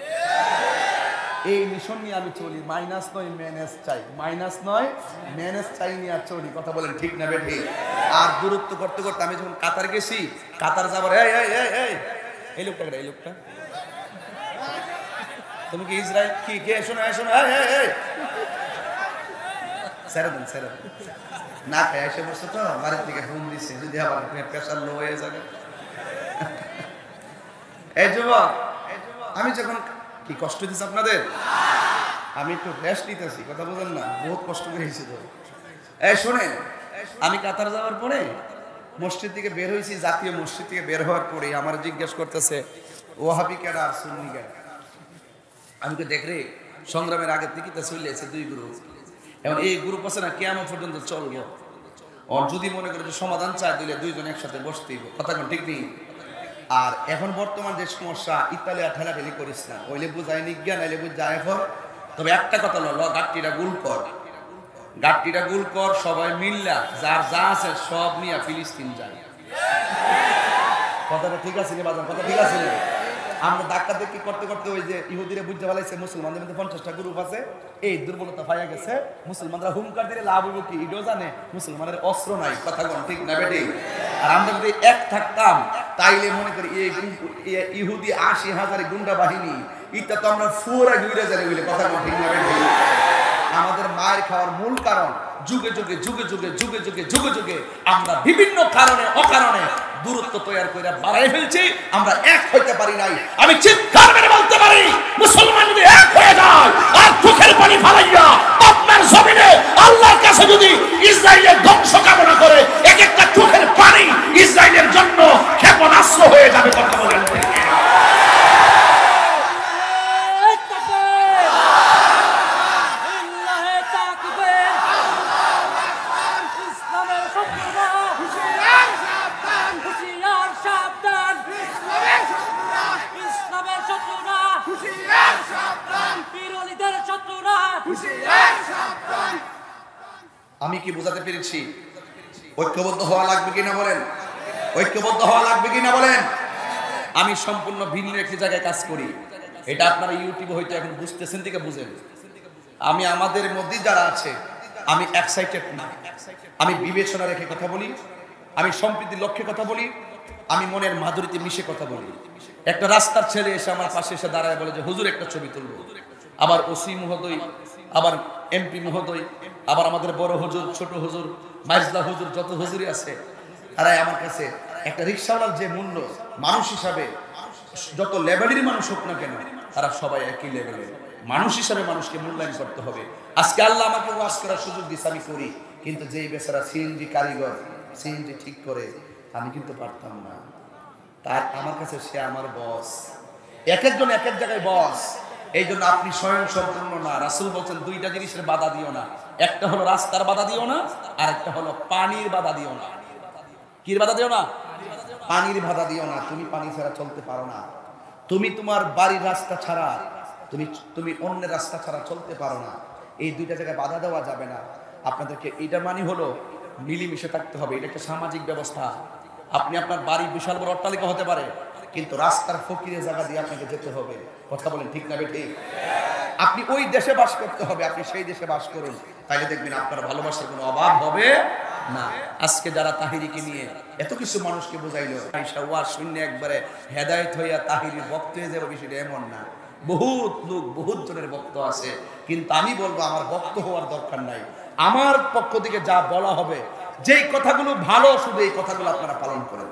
এই মিশন নিয়ে আমি চলি, মাইনাস নয় ম্যানেজ চাই, মাইনাস নয় ম্যানেজ চাই নিয়ে চলি, কথা বলেন ঠিক না বেঠিক? আর দূরত্ব করতে করতে আমি যখন কাতার গেছি, কাতার যাবার এই এই এই এই এই লোকটা এই লোকটা তুমি কি ইসরায়েল কি কে শোনো শোনো এই এই এই ছেড়ে দেন ছেড়ে দেন, না খাই এসে বসে তো বাড়ির থেকে ফোন দিছে, যদি আবার প্রেশার লো হয়ে যাবে। এই যুবক, আমি যখন কি কষ্ট দিচ্ছি আপনাদের, আমি একটু রেস্ট নিতেছি, কথা বলেন না, বহুত কষ্ট করেছি তো। এই শোনেন, আমি কাতার যাওয়ার পরে মসজিদ থেকে বের হয়েছি, জাতীয় মসজিদ থেকে বের হওয়ার পরে আমার জিজ্ঞেস করতেছে ওয়াহাবি কেডা আর সুন্নি কেডা। আমি তো দেখরে সংগ্রামের আগের থেকে তো চলে এসেছে দুই গ্রুপ, এবং এই গ্রুপ আছে না কিয়ামত পর্যন্ত চলবো। আর যদি মনে করে যে সমাধান চায় দিলে দুইজন একসাথে বসতেই, কথা কোন ঠিক নেই? আর এখন বর্তমান যে সমস্যা, ইতালিয়া ঠেলাঠেলি করিস না, ওইলে বুঝাই নিজ্ঞান নাইলে বুঝ যায় এখন। তবে একটা কথা হলো, গাট্টিটা গুল কর, গাট্টিটা গুল কর, সবাই মিল্লা যার যা আছে সব নিয়ে ফিলিস্তিন যায়। কথাটা ঠিক আছে রে বাজার, কথা ঠিক আছে রে? আমরা ধাক্কা দেখি করতে করতে ওই যে ইহুদিরে বুঝতে পারছে মুসলমানদের মধ্যে পঞ্চাশটা গ্রুপ আছে, এই দুর্বলতা পাইয়া গেছে, মুসলমানরা হুমকার দিলে লাভ হইব কি এটাও জানে, মুসলমানের অস্ত্র নাই, কথা কোন ঠিক না বেটি? আর আমরা যদি এক থাকতাম তাইলে মনে করি এই ইহুদি আশি হাজার গুন্ডা বাহিনী, এটা তো আমরা ফুরা ঘুরে যাবে বলে, কথা কোন ঠিক না বেটি? আমাদের মায়ের খাওয়ার মূল কারণ, যুগে যুগে যুগে যুগে যুগে যুগে যুগে যুগে আমরা বিভিন্ন কারণে অকারণে দূরত্ব তৈরি করে বাড়াই ফেলছি, আমরা এক হইতে পারি নাই। আমি চিৎকার মেরে বলতে পারি, মুসলমান যদি এক হয়ে যায় আর চোখের পানি ফালাইয়া আপনার জমিনে আল্লাহর কাছে যদি ইসরায়েলের ধ্বংস কামনা করে, এক একটা চোখের পানি ইসরায়েলের জন্য ক্ষেপণাস্ত্র হয়ে যাবে, কথা বলেন। আমি কি বোঝাতে পেরেছি? ঐক্যবদ্ধ হওয়া লাগবে কিনা বলেন? ঐক্যবদ্ধ হওয়া লাগবে কিনা বলেন? আমি সম্পূর্ণ ভিন্ন একটি জায়গায় কাজ করি, এটা আপনারা ইউটিউবে হয়তো এখন বুঝতেছেন থেকে বুঝেন। আমি আমাদের মধ্যে যারা আছে, আমি এক্সাইটেড না, আমি বিবেচনা রেখে কথা বলি, আমি সম্প্রীতির লক্ষ্যে কথা বলি, আমি মনের মাধুরীতে মিশে কথা বলি। একটা রাস্তার ছেলে এসে আমার পাশে এসে দাঁড়ায় বলে যে হুজুর একটা ছবি তুলবো, আবার ওসি মহোদয়, আবার এমপি মহোদয়, আবার আমাদের বড় হুজুর, ছোট হুজুর, মাইজদা হুজুর, যত হুজুরি আছে তারাই আমার কাছে একটা রিক্সাওয়ালার যে মূল্য মানুষ হিসাবে, যত লেভেলেরই মানুষ হোক না কেন, তারা সবাই একই লেভেলের মানুষ হিসাবে মানুষকে মূল্যায়ন করতে হবে। আজকে আল্লাহ আমাকে ওয়াজ করার সুযোগ দিচ্ছে, আমি করি, কিন্তু যেই বেচারা সিএনজি কারিগর সিএনজি ঠিক করে, আমি কিন্তু পারতাম না। তার আমার কাছে সে আমার বস, এক একজন এক এক জায়গায় বস। এই জন্য আপনি স্বয়ং সম্পূর্ণ না। রাসূল বলছেন দুইটা জিনিসের বাধা দিও না, একটা হলো রাস্তার বাধা দিও না, আর একটা হলো পানির বাধা দিও না। কি বাধা দিও না? পানির বাধা দিও না। তুমি পানি ছাড়া চলতে পারো না, তুমি তোমার বাড়ির রাস্তা ছাড়া, তুমি তুমি অন্যের রাস্তা ছাড়া চলতে পারো না। এই দুইটা জায়গায় বাধা দেওয়া যাবে না। আপনাদেরকে এটা মানে হলো মিলেমিশে থাকতে হবে। এটা একটা সামাজিক ব্যবস্থা। আপনি আপনার বাড়ি বিশাল বড় অট্টালিকা হতে পারে, কিন্তু রাস্তার ফকিরের জায়গা দিয়ে আপনাকে যেতে হবে। কথা বলেন ঠিক না বেঠিক? আপনি ওই দেশে বাস করতে হবে, আপনি সেই দেশে বাস করুন, তাহলে দেখবেন আপনার ভালোবাসার কোনো অভাব হবে না। আজকে যারা তাহিরিকে নিয়ে এত কিছু মানুষকে বোঝাইলো, আয়েশা ওয়াজ শূন্য একবারে হেদায়েত হইয়া তাহিরির বক্ত হয়ে যাবে, বিষয়টা এমন না। বহুত লোক, বহুত জনের বক্ত আছে, কিন্তু আমি বলবো আমার বক্ত হওয়ার দরকার নাই। আমার পক্ষ থেকে যা বলা হবে, যেই কথাগুলো ভালো, শুধু এই কথাগুলো আপনারা পালন করেন।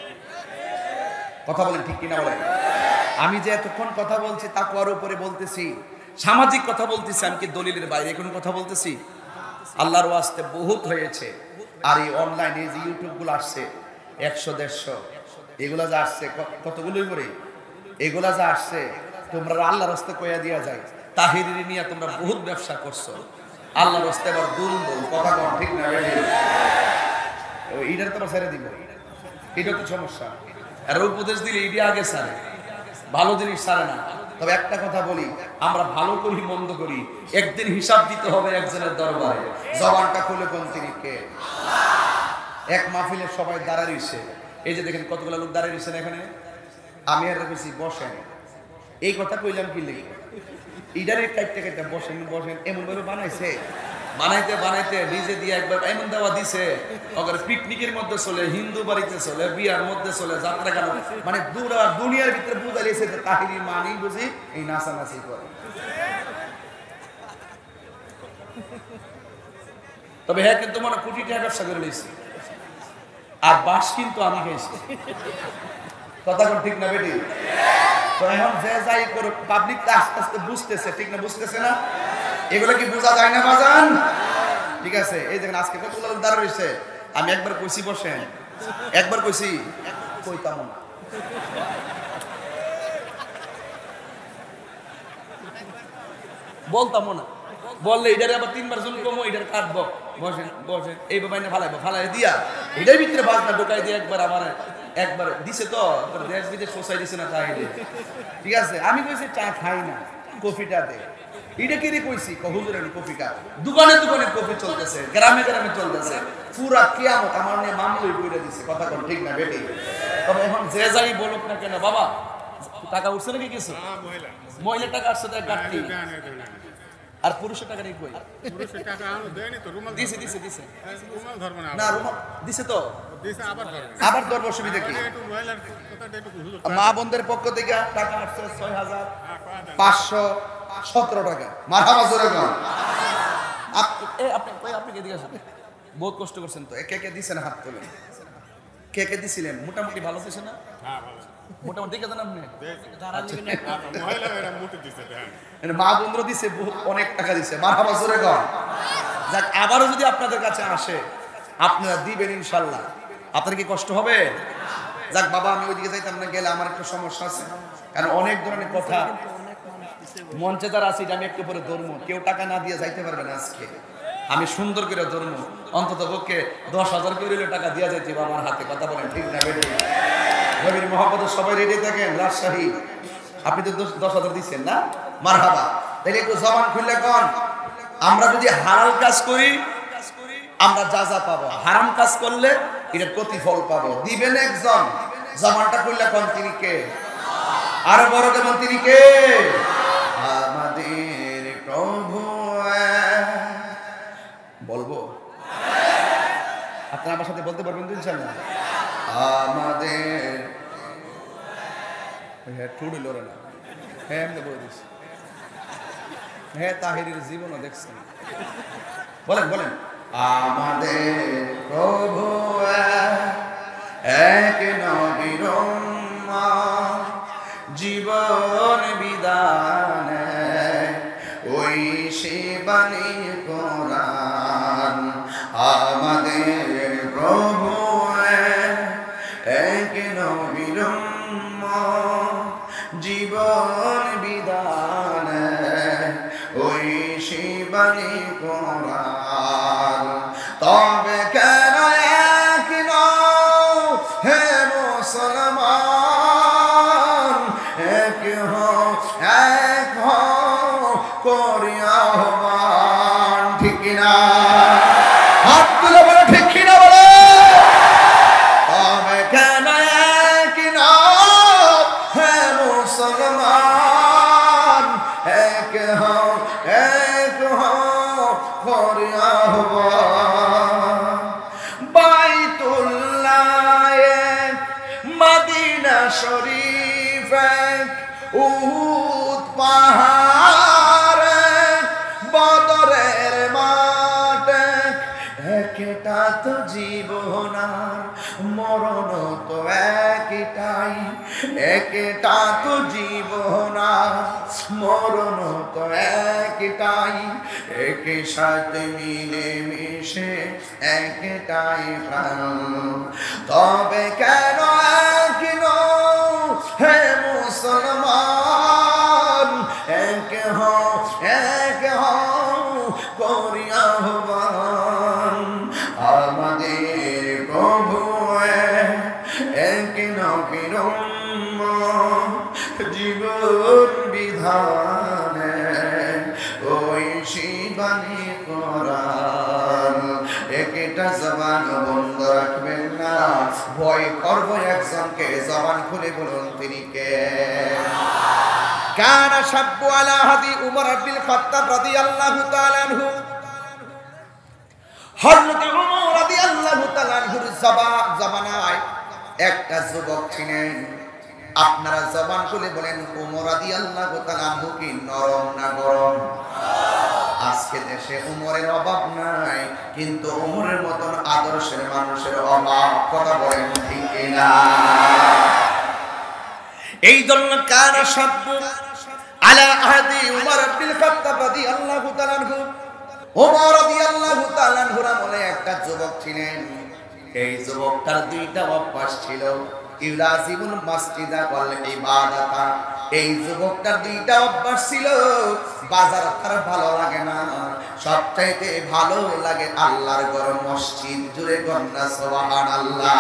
কথা বলেন ঠিক কিনা বলেন? আমি যে এতক্ষণ কথা বলছি তাকওয়ার উপরে বলতেছি, সামাজিক কথা বলতেছি, আমি কি দলিলের বাইরে কোনো কথা বলতেছি? আল্লাহর ওয়াস্তে বহুত হয়েছে। আর এই অনলাইনে যে ইউটিউব গুলো আসছে, একশো দেড়শো এগুলা যা আসছে, কতগুলোই করে এগুলা যা আসছে, তোমরা আল্লাহর রাস্তে কইয়া দিয়া যায় তাহিরি নিয়ে তোমরা বহুত ব্যবসা করছো। আল্লাহর রাস্তে আবার দুল দুল কথা কম ঠিক না? ওই ইটার তো ছেড়ে দিব, এটা তো সমস্যা। আর উপদেশ দিলে ইডি আগে সারে, ভালো জিনিস সারে না। তবে একটা কথা বলি, আমরা ভালো করি মন্দ করি, একদিন হিসাব দিতে হবে একজনের দরবারে। জবানটা খুলে কোন তিনি কে? এক মাহফিলের সবাই দাঁড়ায় রইছে, এই যে দেখেন কতগুলো লোক দাঁড়ায় রইছেন এখানে। আমি আর বেশি বসেন, এই কথা কইলাম কি লিখে ইডারে কাটতে কাটতে বসেন বসেন এমন ভাবে বানাইছে, বানাইতে বানাইতে ডিজে দিয়ে একবার এমন দেওয়া দিছে, অগর পিকনিকের মধ্যে চলে, হিন্দু বাড়িতে চলে, বিয়ার মধ্যে চলে, যাত্রা গান, মানে দুরা দুনিয়ার ভিতরে বুঝাইছে যে তাহিরি মানি বুঝি এই নাচানাচি করে। তবে হ্যাঁ, কিন্তু মানে কোটি টাকা ব্যবসা করে নিয়েছি, আর বাস কিন্তু আমি খাইছি। কথা কোন ঠিক না বেটি? তো এখন যে যাই করুক, পাবলিক তো আস্তে আস্তে বুঝতেছে, ঠিক না? বুঝতেছে না? এগুলো কি বোঝা যায় না বাজান? ঠিক আছে, এই দেখেন আজকে কতগুলো লোক দাঁড়া রয়েছে। আমি একবার কইছি বসেন, একবার কইছি কইতাম না, বলতাম না, বললে এটারে আবার তিনবার জুল কমো, এটার কাটবো, বসেন বসেন এই বাবা ফালাইবো, ফালাই দিয়া এটার ভিতরে বাজনা ঢোকাই দিয়ে একবার আমার একবার দিছে, তো দেশ বিদেশ পোষাই দিছে না তাই। ঠিক আছে, আমি কইছি চা খাই না, কফিটা দে। এটা কি রে কইছি, হুজুরের কফিটা দোকানে দোকানে কফি চলতেছে, গ্রামে গ্রামে চলতেছে, পুরা কিয়ামত আমার নিয়ে মামলাই কইরা দিছে। কথা কোন ঠিক না বেটি? তবে এখন যে যাই বলুক না কেন, বাবা টাকা উঠছে নাকি কিছু? মহিলার টাকা আসছে তো গাড়ি, আর পুরুষের টাকা নেই কই? পুরুষের টাকা আনো দেয়নি তো, রুমাল দিছে দিছে দিছে রুমাল ধরব না, না রুমাল দিছে তো দিছে, আবার ধরব, আবার ধরব, অসুবিধা কি? একটু মহিলার কথাটা একটু হুজুর, মা বোনদের পক্ষ থেকে টাকা আসছে ছয় হাজার পাঁচশো সতেরো টাকা। মারহাবা জোরে কোন। আপনি আপনি আপনি কে দিয়েছেন? বহুত কষ্ট করছেন তো, কে কে দিছেন হাত তোলেন, কে কে দিছিলেন? মোটামুটি ভালো দিছেন না? হ্যাঁ ভালো, মোটামুটি দেখে দেন আপনি। মা বন্ধুরা দিছে, অনেক টাকা দিছে। মারহাবা জোরে কোন। যাক, আবারও যদি আপনাদের কাছে আসে আপনারা দিবেন ইনশাল্লাহ। আপনার কি কষ্ট হবে? যাক বাবা, আমি ওইদিকে যাইতাম না, গেলে আমার একটা সমস্যা আছে, কারণ অনেক ধরনের কথা মঞ্চে যারা আছে, আমি একটু পরে ধর্ম, কেউ টাকা না দিয়ে যাইতে পারবে না। আজকে আমি সুন্দর করে ধর্ম, অন্তত পক্ষে দশ হাজার করে টাকা দিয়া যাইতে আমার হাতে। কথা বলেন ঠিক না বেটি? নবীর মহব্বতে সবাই রেডি থাকেন। রাজশাহী আপনি তো দশ হাজার দিচ্ছেন না? মারহাবা। তাহলে একটু জবান খুললে কোন, আমরা যদি হালাল কাজ করি আমরা যা যা পাবো, হারাম কাজ করলে এটার প্রতিফল পাবো। দিবেন একজন, জবানটা খুললে কোন তিনি কে? আরো বড় দেবেন তিনি কে? আমাদের প্রভু। বলবো আপনারা আমার সাথে বলতে পারবেন তো ইনশাআল্লাহ? আমাদের হ্যাঁ টুড়ি লড়ে না, হ্যাঁ এমনি বলে দিচ্ছি, হ্যাঁ তাহিরের জীবনও দেখছেন। বলেন বলেন, আমাদের প্রভু এক নবীর উম্মত, জীবন বিধান ওই সেবানি কোরআন। আমাদের প্রভু এক নবীর উম্মত, জীবন বিধান ওই সেবানি কোরআন। তবে কেন এক নও হে মুসলমান, এক হও এক হও করিয়া আহ্বান। ঠিক না? হাত তুলে বলে ঠিক কিনা বলে। তবে কেন এক নও হে মুসলমান, এক হও এক হও করিয়া আহ্বান। বাইতুল্লাহ এক, মদিনা শরীফ এক, উহুদ পাহাড় এক, বদরের মাঠ এক। একটা তো জীবন আর মরণ তো একটাই, একটা তো জীবন আর মরণ তো একটাই। একই সাথে মিলে মিশে একটাই প্রাণ। তবে কেন এক নও হে মুসলমান, এক হও এক হও করিয়া আহ্বান। আমাদের প্রভু এক নবীর উম্মত, জীবন বিধান ওই শিবানী কোরআন। একটা জবান বন্ধ রাখবেন না, ভয় করবো একজনকে। জবান খুলে বলুন তিনি কে? কানা শাব্বু আলা হাদি উমর বিন খাত্তাব রাদিয়াল্লাহু তাআলা আনহু। হযরত উমর রাদিয়াল্লাহু তাআলা আনহুর জামানায় একটা যুবক ছিলেন। আপনারা জবান খুলে বলেন, উমর রাদিয়াল্লাহু তাআলা আনহু কি নরম না গরম? আজকে দেশে উমরের অভাব নাই, কিন্তু উমরের মতন আদর্শের মানুষের অভাব। কথা বলেন ঠিক কিনা? এই জন্য কানা শাব্বু আলা আহাদি উমর বিন খাত্তাব রাদিয়াল্লাহু তাআলা আনহু। উমর রাদিয়াল্লাহু তাআলা আনহুর আমলে একটা যুবক ছিলেন। এই যুবকটার দুইটা অভ্যাস ছিল, ইউলাজিমুল মাসজিদা ওয়াল ইবাদাতা। এই যুবকটার দুইটা অভ্যাস ছিল, বাজার তার ভালো লাগে না, সবচাইতে ভালো লাগে আল্লাহর ঘর মসজিদ। জুড়ে গন্না সুবহানাল্লাহ।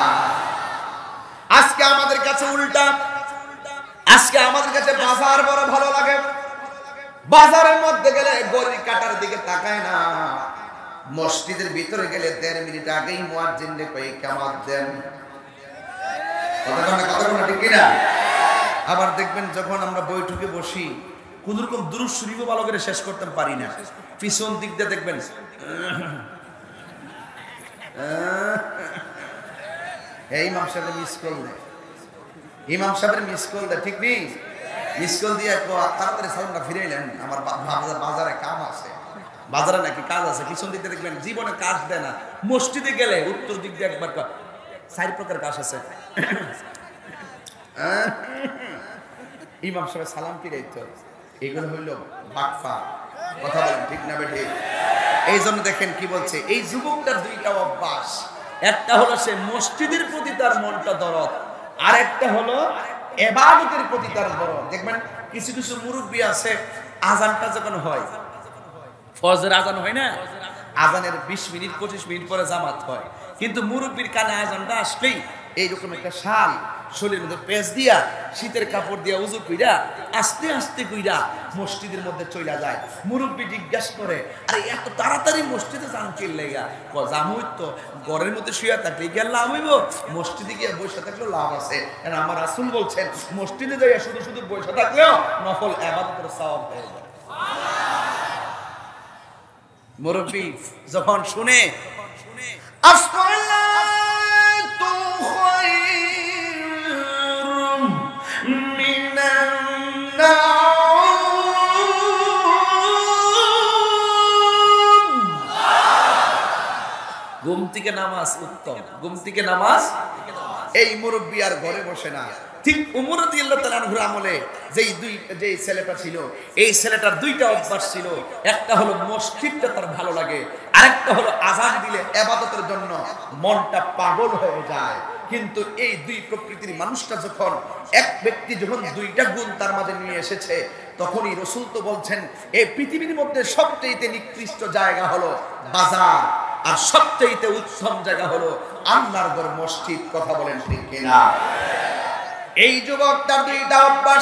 আজকে আমাদের কাছে উল্টা, আজকে আমাদের কাছে বাজার বড় ভালো লাগে। বাজারের মধ্যে গেলে গড়ি কাটার দিকে তাকায় না, মসজিদের ভিতরে গেলে দেড় মিনিট আগেই মুয়াজ্জিন রে কই কামাত দেন। কথা কথা কথা ঠিক কিনা? আবার দেখবেন যখন আমরা বৈঠকে বসি, কোন রকম দুরূদ শরীফও ভালো করে শেষ করতে পারি না, পিছন দিক দিয়ে দেখবেন এই ইমাম সাহেব মিস কল দেয়, ইমাম সাহেবের মিস কল দেয়, ঠিক নেই? মিস কল দিয়ে তাড়াতাড়ি সালামটা ফিরাইলেন, আমার বাজারে কাম আছে, বাজারে নাকি কাজ আছে। পিছন দিক দিয়ে দেখবেন জীবনে কাজ দেয় না। মসজিদে গেলে উত্তর দিক দিয়ে একবার চার প্রকার কাজ আছে, ইমাম সাহেব সালাম ফিরাইতো, এগুলো হইল বাটফা। কথা বলেন ঠিক না বেঠি? এই জন্য দেখেন কি বলছে, এই যুবকটার দুইটা অভ্যাস। একটা হলো সে মসজিদের প্রতি তার মনটা দরদ, আর একটা হলো ইবাদতের প্রতি তার দরদ। দেখবেন কিছু কিছু মুরব্বী আছে, আজানটা যখন হয়, ফজর আজান হয় না, আজানের বিশ মিনিট পঁচিশ মিনিট পরে জামাত হয়, কিন্তু মুরব্বীর কানে আজানটা আসলেই এইরকম একটা শাল শরীরের মধ্যে পেঁচ দিয়া শীতের কাপড় দিয়া উজু কইরা আস্তে আস্তে কইরা মসজিদের মধ্যে চইলা যায়। মুরব্বী জিজ্ঞাসা করে, আরে এত তাড়াতাড়ি মসজিদে যান কি লাগা? ক জামুই তো ঘরের মধ্যে শুয়ে থাকলে কি আর লাভ হইব? মসজিদে গিয়ে বসে থাকলেও লাভ আছে। কারণ আমার রাসূল বলছেন মসজিদে যাইয়া শুধু শুধু বসে থাকলেও নফল ইবাদতের সওয়াব হয়ে যায়। মুরব্বী যখন শুনে আসসালাতু খায়রুম মিনান নাওম, ঘুম থেকে নামাজ উত্তম, ঘুম থেকে নামাজ। এই মুরব্বী আর ঘরে বসে না। ঠিক উমর রাদিয়াল্লাহু তাআলা আনহুর আমলে যেই দুই যেই ছেলেটা ছিল, এই ছেলেটার দুইটা অভ্যাস ছিল। একটা হলো মসজিদটা তার ভালো লাগে, আরেকটা হলো আযান দিলে ইবাদতের জন্য মনটা পাগল হয়ে যায়। কিন্তু এই দুই প্রকৃতির মানুষটা যখন এক ব্যক্তি যখন দুইটা গুণ তার মাঝে নিয়ে এসেছে, তখনই রাসূল তো বলছেন এই পৃথিবীর মধ্যে সবচেয়ে নিকৃষ্ট জায়গা হলো বাজার, আর সবচেয়ে উত্তম জায়গা হলো আল্লাহর ঘর মসজিদ। কথা বলেন ঠিক কিনা? এই যুবকটার দুইটা অভ্যাস,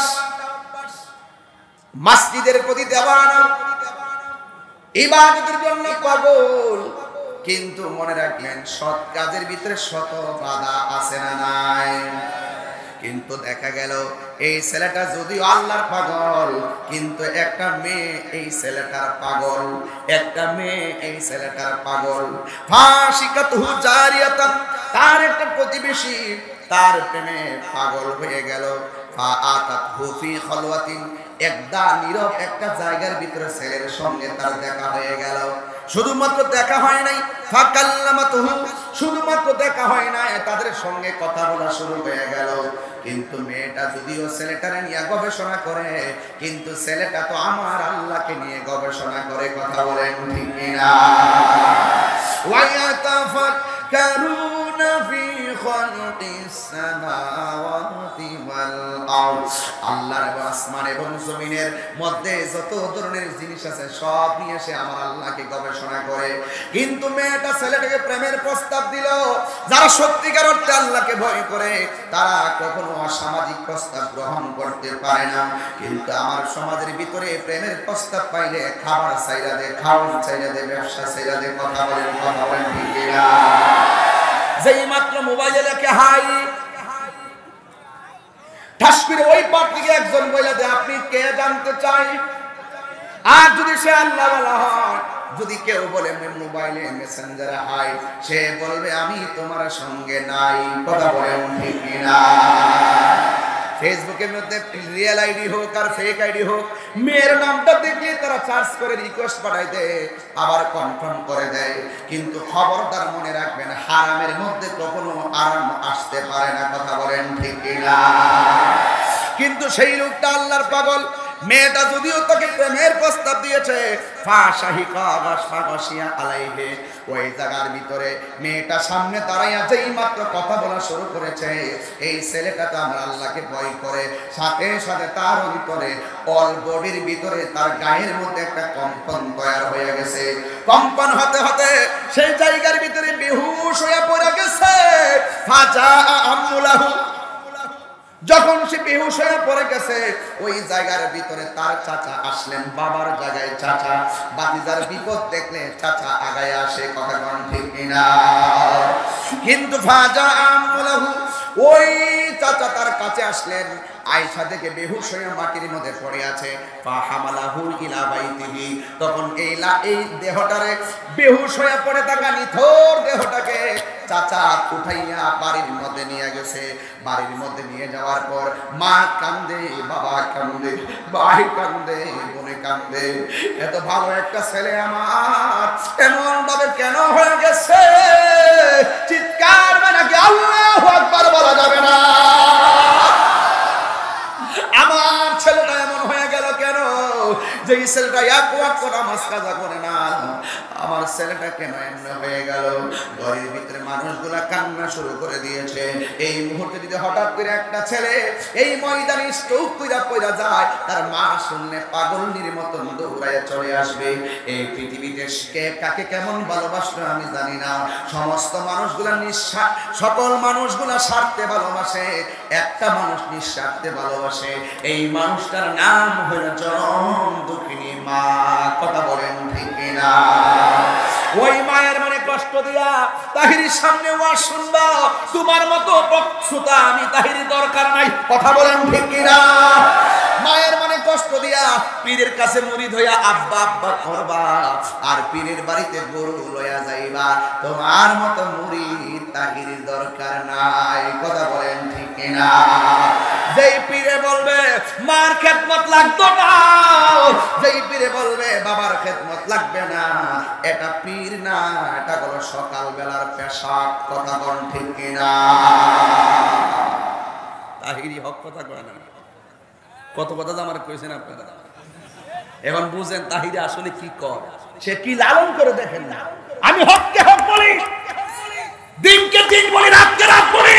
মসজিদের প্রতি দেওয়ানা, ইবাদতের জন্য পাগল। কিন্তু মনে রাখবেন সৎ কাজের ভিতরে শত বাধা আছে না নাই? কিন্তু দেখা গেল এই ছেলেটা যদিও আল্লাহর পাগল, কিন্তু একটা মেয়ে এই ছেলেটার পাগল, একটা মেয়ে এই ছেলেটার পাগল। ফাশিকাতুহু জারিয়াতান, তার একটা প্রতিবেশী তার প্রেমে পাগল হয়ে গেল। ফাআতাতহু ফি খালওয়াতিন, একটা নীরব একটা জায়গার ভিতরে ছেলের সঙ্গে তার দেখা হয়ে গেল। শুধুমাত্র দেখা হয় নাই, ফাকাল্লামাতুহু, শুধুমাত্র দেখা হয় নাই, তাদের সঙ্গে কথা বলা শুরু হয়ে গেল। কিন্তু মেয়েটা যদিও ছেলেটারে নিয়ে গবেষণা করে, কিন্তু ছেলেটা তো আমার আল্লাহকে নিয়ে গবেষণা করে। কথা বলেন ঠিক কিনা? ওয়া ইয়াতাফাক্কারুনা ফি খালকিস সামাওয়াতি ওয়াল আরদ, আল্লাহর আসমান এবং জমিনের মধ্যে যত ধরনের জিনিস আছে সব নিয়ে সে আমার আল্লাহকে গবেষণা করে। কিন্তু মেয়েটা ছেলেটাকে প্রেমের প্রস্তাব দিল। যারা সত্যিকার অর্থে আল্লাহকে ভয় করে তারা কখনো অসামাজিক প্রস্তাব গ্রহণ করতে পারে না। কিন্তু আমার সমাজের ভিতরে প্রেমের প্রস্তাব পাইলে খাবার চাইরা দে, খাওয়ান চাইরা দে, ব্যবসা চাইরা দে। কথা বলেন, কথা বলেন ঠিক কিনা? যেই মাত্র মোবাইলে লেখে হাই, ঠাস করে ওই পার থেকে একজন বলে দে আপনি কে জানতে চাই। আর যদি সে আল্লাহ ওয়ালা হয়, যদি কেউ বলে মোবাইলে মেসেঞ্জারে হাই, সে বলবে আমি তোমার সঙ্গে নাই। কথা বলেন ঠিক কিনা? ফেসবুকের মধ্যে রিয়েল আইডি হোক আর ফেক আইডি হোক, মেয়ের নামটা দেখলে তারা সার্চ করে রিকোয়েস্ট পাঠাই দেয়, আবার কনফার্ম করে দেয়। কিন্তু খবরদার মনে রাখবেন হারামের মধ্যে কখনো আরাম আসতে পারে না। কথা বলেন ঠিক কিনা? কিন্তু সেই লোকটা আল্লাহর পাগল। মেয়েটা যদিও তাকে প্রেমের প্রস্তাব দিয়েছে, ফাশাহিকা ওয়াশফাগাশিয়া আলাইহি, ওই জায়গার ভিতরে মেয়েটা সামনে দাঁড়াইয়া যেই মাত্র কথা বলা শুরু করেছে, এই ছেলেটা তো আমার আল্লাহকে ভয় করে। সাথে সাথে তার ভিতরে অল বডির ভিতরে তার গায়ের মধ্যে একটা কম্পন তৈরি হয়ে গেছে। কম্পন হতে হতে সেই জায়গার ভিতরে বেহুশ হয়ে পড়ে গেছে। ফাজা আমুলাহু, যখন সে বেহুশ হয়ে পড়ে গেছে, ওই জায়গার ভিতরে তার চাচা আসলেন। বাবার জায়গায় চাচা, বাতিজার বিপদ দেখলে চাচা আগায় আসে। কথা কোন ঠিক কিনা? কিন্তু ফাজা আমুলাহু, ওই চাচা তার কাছে আসলেন। আয়েশা দেখে বেহুশ হয়ে মাটির মধ্যে পড়ে আছে। ফাহামালাহু ইলা বাইতিহি, তখন এই এই দেহটারে বেহুশ হয়ে পড়ে থাকা নিথর দেহটাকে চাচা উঠাইয়া বাড়ির মধ্যে নিয়ে গেছে। বাড়ির মধ্যে নিয়ে যাওয়ার পর মা কান্দে, বাবা কান্দে, ভাই কান্দে, বোনে কান্দে। এত ভালো একটা ছেলে আমার এমন ভাবে কেন হয়ে গেছে? চিৎকার মানে কি আল্লাহু আকবার বলা যাবে না? আমার ছেলেটা এমন হয়ে গেল কেন? যে ছেলেটা এক ওয়াক্ত নামাজ কাজা করে না, আমার আমার ছেলেটা কেন এমন হয়ে গেল? ঘরের ভিতরে মানুষগুলা কান্না শুরু করে দিয়েছে। এই মুহূর্তে যদি হঠাৎ করে একটা ছেলে এই ময়দানে স্ট্রোক কইরা পড়া যায়, তার মা শুনলে পাগলনির মতন দৌড়ায় চলে আসবে। এই পৃথিবীতে কে কাকে কেমন ভালোবাসলো আমি জানি না, সমস্ত মানুষগুলা নিঃস্বার্থ, সকল মানুষগুলা স্বার্থে ভালোবাসে, একটা মানুষ নিঃস্বার্থে ভালোবাসে। এই মানুষটার নাম হলো চরম দুঃখিনী মা। কথা বলেন ঠিক কিনা? ওই মায়ের মনে কষ্ট দিয়া তাহিরির সামনে ওয়াজ শুনবা, তোমার মতো বক্তৃতা আমি তাহিরি দরকার নাই। কথা বলেন ঠিক কিনা? মায়ের মনে কষ্ট দিয়া পীরের কাছে মুরিদ হইয়া আব্বা আব্বা করবা, আর পীরের বাড়িতে গরু লইয়া যাইবা, তোমার মতো মুরিদ তাহিরির দরকার নাই। কথা বলেন ঠিক কিনা? যেই পীরে বলবে মার খেদমত লাগতো না, যেই পীরে বলবে বাবার খেদমত লাগবে না, এটা পীর না, এটা হলো সকাল বেলার পেশাব। কথা বলেন ঠিক কিনা? তাহিরি হক কথা কয় না। কত কথা আমার কইছেন আপনারা, এখন বুঝেন তাহিরি আসলে কি কর, সে কি লালন করে দেখেন না। আমি হককে হক বলি, দিনকে দিন বলি, রাতকে রাত বলি।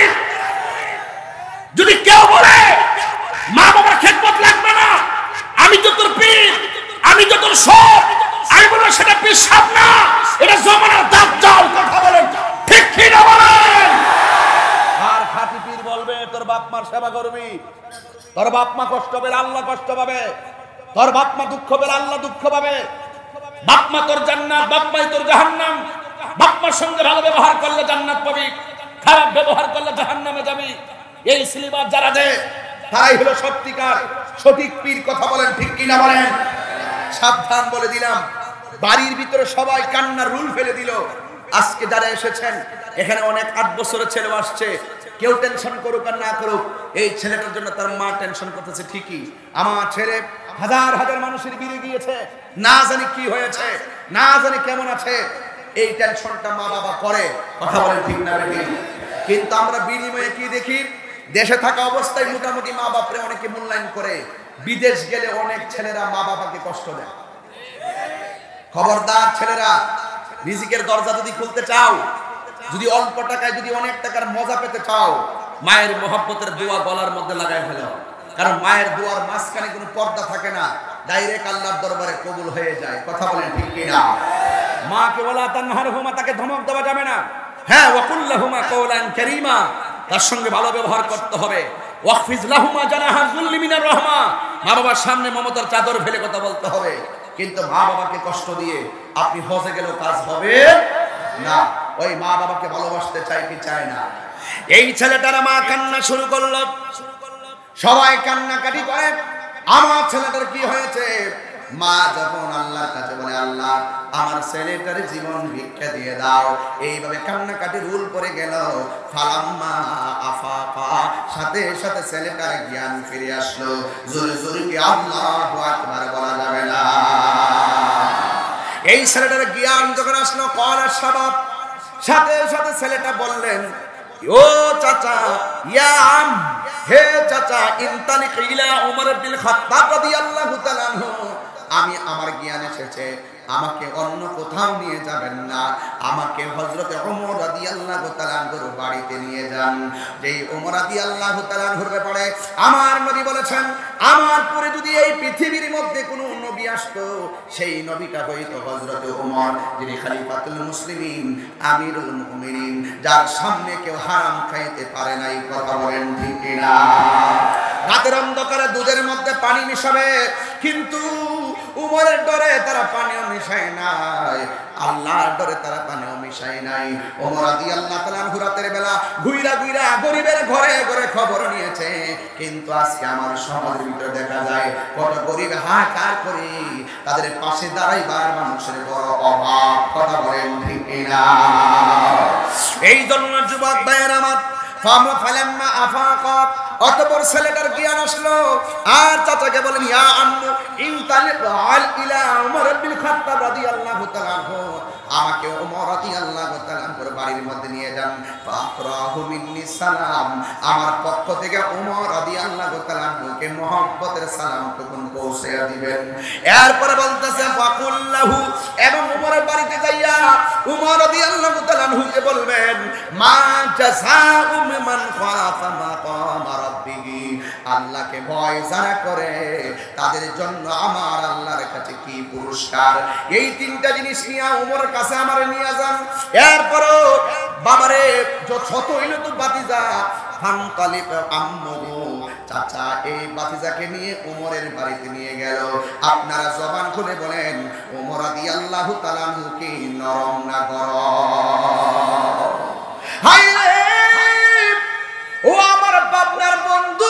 যদি কেউ বলে মা বাবার খেদমত লাগবে না, আমি তো তোর পীর, আমি তো তোর সব, আমি বলবো সেটা পেশাব না, এটা জমানার দাজ্জাল। কথা বলেন ঠিক কি না বলেন? আর খাঁটি পীর বলবে তোর বাপ মার সেবা করবি, তোর বাপ মা কষ্ট পেলে আল্লাহ কষ্ট পাবে, তোর বাপ মা দুঃখ পেলে আল্লাহ দুঃখ পাবে, বাপ মা তোর জান্নাত, বাপ মাই তোর জাহান্নাম, বাপ মার সঙ্গে ভালো ব্যবহার করলে জান্নাত পাবি, খারাপ ব্যবহার করলে জাহান্নামে যাবি। এই সিলেবাস যারা দেয় তাই হলো সত্যিকার সঠিক পীর। কথা বলেন ঠিক কিনা বলেন? সাবধান বলে দিলাম, বাড়ির ভিতরে সবাই কান্নার রুল ফেলে দিল। আজকে যারা এসেছেন এখানে অনেক আট বছরের ছেলে আসছে, কেউ টেনশন করুক আর না করুক, এই ছেলেটার জন্য তার মা টেনশন করতেছে ঠিকই। আমার ছেলে হাজার হাজার মানুষের বিয়ে গিয়েছে, না জানি কি হয়েছে, না জানি কেমন আছে, এই টেনশনটা মা বাবা করে। কথা বলেন ঠিক না বেটি? কিন্তু আমরা বিনিময়ে কি দেখি, দেশে থাকা অবস্থায় মোটামুটি মা বাপরে অনেকে মূল্যায়ন করে, বিদেশ গেলে অনেক ছেলেরা মা বাবাকে কষ্ট দেয়। খবরদার ছেলেরা, রিজিকের দরজা যদি খুলতে চাও, যদি অল্প টাকায় যদি অনেক টাকার মজা পেতে চাও, মায়ের মহব্বতের দোয়া গলার মধ্যে লাগাই ফেলো। কারণ মায়ের দোয়ার মাঝখানে কোনো পর্দা থাকে না, ডাইরেক্ট আল্লাহর দরবারে কবুল হয়ে যায়। কথা বলেন ঠিক কিনা? মাকে ওয়ালা তানহারহুমা, তাকে ধমক দেওয়া যাবে না। হ্যাঁ, ওয়াকুল্লাহুমা কওলান কারীমা, তার সঙ্গে ভালো ব্যবহার করতে হবে। ওয়াকফিজ লাহুমা জানাহা যুল্লি মিনার রাহমা, মা বাবার সামনে মমতার চাদর ফেলে কথা বলতে হবে। কিন্তু মা বাবাকে কষ্ট দিয়ে আপনি হজে গেলেও কাজ হবে না। ওই মা বাবাকে ভালোবাসতে চাই কি চায় না? এই ছেলেটার মা কান্না শুরু করলো, সবাই কান্নাকাটি করে। আমার ছেলেটার কি হয়েছে? মা যখন আল্লাহর কাছে বলে, আল্লাহ আমার ছেলেটার জীবন ভিক্ষা দিয়ে দাও, এইভাবে কান্নাকাটি রুল পড়ে গেল। ফালাম্মা আফাফা, সাথে সাথে ছেলেটার জ্ঞান ফিরে আসলো। জোরে জোরে কি আল্লাহু আকবার বলা যাবে না? এই ছেলেটার জ্ঞান যখন আসলো, কওয়ার সবাব, সাথে সাথে ছেলেটা বললেন, ও চাচা, ইয়া আম, হে চাচা, ইনতালিক ইলা উমর ইবনুল খাত্তাব রাদিয়াল্লাহু তাআলা আনহু, আমি আমার জ্ঞান এসেছে, আমাকে অন্য কোথাও নিয়ে যাবেন না, আমাকে হযরত ওমর রাদিয়াল্লাহু তাআলা আনহুর বাড়িতে নিয়ে যান। যেই ওমর রাদিয়াল্লাহু তাআলা আনহুর ব্যাপারে আমার নবী বলেছেন, আমার পরে যদি এই পৃথিবীর মধ্যে কোনো নবী আসতো, সেই নবীটা হইতো হযরত ওমর, যিনি খলিফাতুল মুসলিমিন, আমিরুল মুমিনিন, যার সামনে কেউ হারাম খাইতে পারে নাই। কথা বলেন ঠিক কিনা? রাতের অন্ধকারে দুধের মধ্যে পানি মিশাবে, কিন্তু উমরের ডরে তারা পানিও মিশায় নাই, আল্লাহর ডরে তারা পানিও মিশায় নাই। ওমর রাদিয়াল্লাহু তাআলা আনহু রাতের বেলা ঘুইরা ঘুইরা গরিবের ঘরে ঘরে খবর নিয়েছে। কিন্তু আজকে আমার সমাজের ভিতরে দেখা যায় কত গরিব হাহাকার করে, তাদের পাশে দাঁড়াইবার মানুষের বড় অভাব। কথা বলেন ঠিক কিনা? এই জন্য যুবক ভাইয়ের আমার, ফামা ফালাম্মা আফাকা, অতঃপর ছেলেটার জ্ঞান আসলো আর চাচাকে বলেন ইয়া আম্মু ইনতালিক আল ইলা উমর ইবনে খাত্তাব রাদিয়াল্লাহু তাআলা আনহু, আমাকে ওমর রাদিয়াল্লাহু তাআলা আনহুর বাড়ির মধ্যে নিয়ে যান। ফাকরাহু মিন্নি সালাম, আমার পক্ষ থেকে ওমর রাদিয়াল্লাহু তাআলা আনহুকে মহব্বতের সালামটুকু পৌঁছে দিবেন। এরপরে বলতেছে ফাকুল্লাহু, এবং ওমরের বাড়িতে যাইয়া ওমর রাদিয়াল্লাহু তাআলা আনহুকে বলবেন মা জাযাউ মান খাফা মাকাম রাব্বিহি, আল্লাহকে ভয় যারা করে তাদের জন্য আমার আল্লাহর কাছে কি পুরস্কার। এই তিনটা জিনিস নিয়ে ওমরের কাছে আমারে নিয়ে যান। এরপরও বাবারে ছোট হইল তো বাতিজা, ফানতালিক আম্মু, চাচা এই বাতিজাকে নিয়ে ওমরের বাড়িতে নিয়ে গেল। আপনারা জবান খুলে বলেন ওমর রাদিয়াল্লাহু তাআলা আনহু কি নরম না গরম? হায় রে ও আমার বাপনার বন্ধু,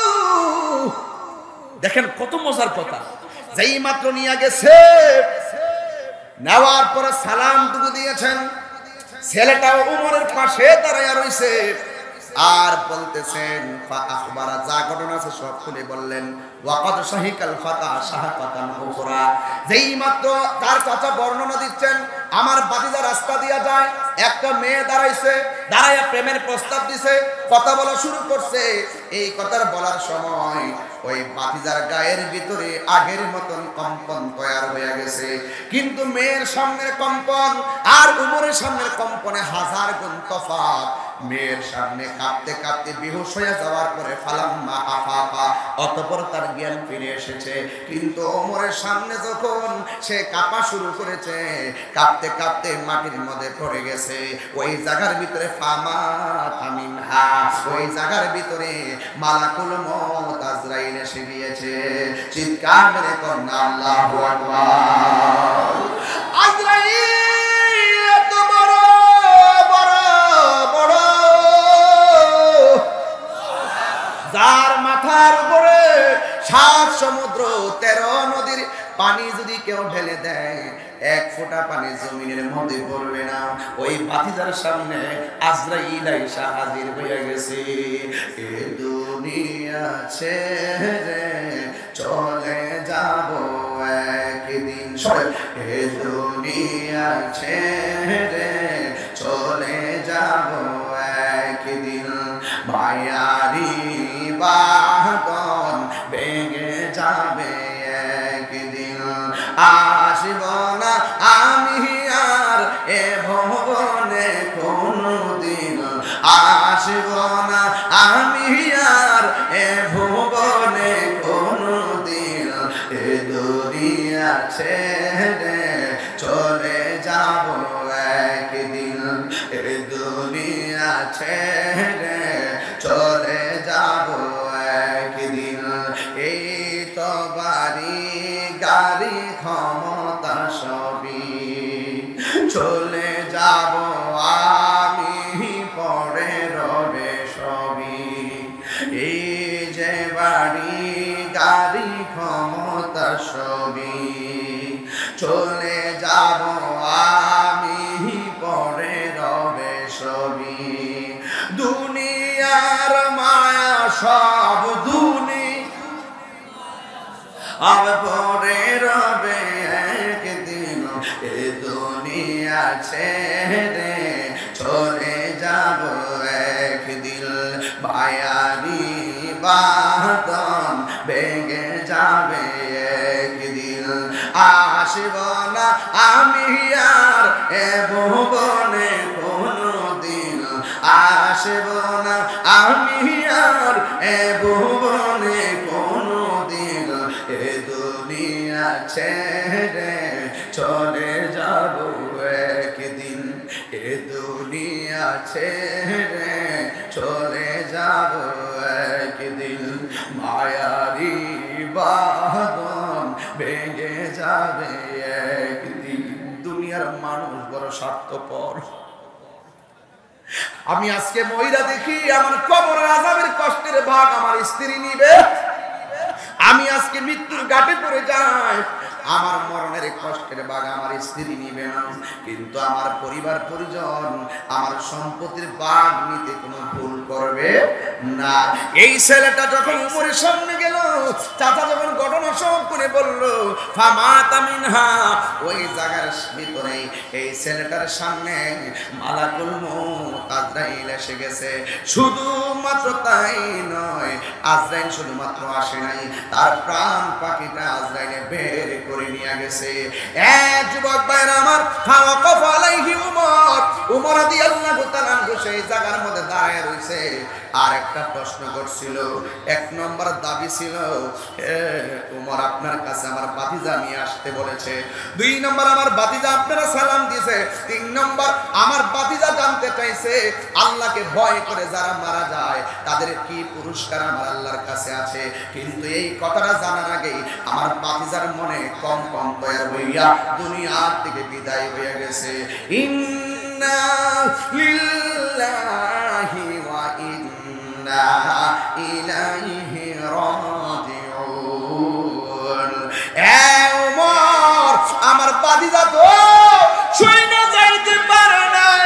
দেখেন কত মজার কথা। যেই মাত্র নিয়ে গেছে, নেওয়ার পরে সালাম টুকু দিয়েছেন, ছেলেটা ওমরের পাশে দাঁড়ায় রইছে আর বলতেছেন ফা আখবারা, যা ঘটনা আছে সব খুলে বললেন। ওয়াকাদ শাহিকাল ফাতা শাহাকাতান উখরা, যেই মাত্র তার চাচা বর্ণনা দিচ্ছেন আমার বাতিজা রাস্তা দিয়া যায়, একটা মেয়ে দাঁড়াইছে, দাঁড়াইয়া প্রেমের প্রস্তাব দিছে, কথা বলা শুরু করছে। এই কথার বলার সময় ওই বাতিজার গায়ের ভিতরে আগের মতন কম্পন তৈরি হয়ে গেছে, কিন্তু মেয়ের সামনের কম্পন আর উমরের সামনের কম্পনে হাজার গুণ তফাৎ। মেয়ের সামনে কাঁপতে কাঁপতে বেহুশ হয়ে যাওয়ার পরে ফালাম্মা আফাকা, অতঃপর তার জ্ঞান ফিরে এসেছে, কিন্তু ওমরের সামনে যখন সে কাঁপা শুরু করেছে, কাঁপতে কাঁপতে মাটির মধ্যে পড়ে গেছে। ওই জায়গার ভিতরে ফামা তামিনহা, ওই জায়গার ভিতরে মালাকুল মউত আজরাইল এসে গিয়েছে। চিৎকার মেরে কন্যা আল্লাহু আকবার। আজরাইল এত বড় বড় বড়, যার মাথার উপরে সাত সমুদ্র তেরো নদীর পানি যদি কেউ ঢেলে দেয় এক ফোঁটা পানি জমিনের মধ্যে পড়বে না। ওই বাতিজার সামনে আজরাইল আইসা হাজির হয়ে গেছে। এ দুনিয়া ছেড়ে চলে যাব একদিন, এ দুনিয়া ছেড়ে চলে যাব একদিন, মায়ারি বাঁধন ভেঙে যাবে একদিন, আসব না আমি আর এ ভুবনে কোনদিন, আসব না আমি আর এ ভুবনে কোনদিন, এ দুনিয়া ছেড়ে চলে যাব একদিন, এ দুনিয়া ছেড়ে চলে যাব একদিন। এই তো বাড়ি গাড়ি ক্ষমতা সবই চলে যাব আমি, পরে রবে সবই। এই যে বাড়ি গাড়ি ক্ষমতা সবই চলে যাব আমি, পরে রবে সবই। দুনিয়ার মায়া সব দুনি আর পরে রবে একদিন, এ দুনিয়া ছেড়ে চলে যাব একদিন, মায়ারি বাঁধন ভেঙে যাবে একদিন, আসব না আমি আর এ ভুবনে কোনদিন, আসব না আমি আর এ ভুবনে কোনদিন, এ দুনিয়া ছেড়ে চলে যাব একদিন, এ দুনিয়া ছেড়ে চলে যাব একদিন, মায়ারি বাঁধন ভেঙে যাবে একদিন। দুনিয়ার মানুষ বড় স্বার্থপর। আমি আজকে মহিলা দেখি আমার কবরের আযাবের কষ্টের ভাগ আমার স্ত্রী নিবে। আমি আজকে মৃত্যুর ঘাটে পড়ে যাই, আমার মরণের কষ্টের ভাগ আমার স্ত্রী নিবে না, কিন্তু আমার পরিবার পরিজন আমার সম্পত্তির ভাগ নিতে কোনো ভুল করবে না। এই ছেলেটা যখন উমরের সামনে গেল, চাচা যখন ঘটনা সব করে বলল ফামাতা মিনহা, ওই জায়গার ভিতরে এই ছেলেটার সামনে মালাকুল মউত আজরাইল এসে গেছে। শুধুমাত্র তাই নয়, আজরাইল শুধুমাত্র আসে নাই, তার প্রাণ পাখিটা আজরাইলে বের করে নিয়ে গেছে। এক যুবক ভাইরা আমার, ফাওয়াকাফ আলাইহি উমর, উমর রাদিয়াল্লাহু তাআলা সেই জায়গার মধ্যে দাঁড়ায় রইছে। আর একটা প্রশ্ন করছিল, এক নম্বর দাবি ছিল, উমর আপনার কাছে আমার ভাতিজা নিয়ে আসতে বলেছে। দুই নম্বর আমার ভাতিজা আপনারা সালাম দিয়েছে। তিন নম্বর আমার ভাতিজা জানতে চাইছে আল্লাহকে ভয় করে যারা মারা যায় তাদের কি পুরস্কার আমার আল্লাহর কাছে আছে। কিন্তু এই কথাটা জানার আগেই আমার ভাতিজার মনে কম কম তৈরি হইয়া দুনিয়ার থেকে বিদায় হয়ে গেছে। ইন্না লিল্লাহি ওয়া ইন্না ইলাইহি রাজিউন। এ ওমর, আমার ভাতিজা তো সৈন্য যাইতে পারে নাই,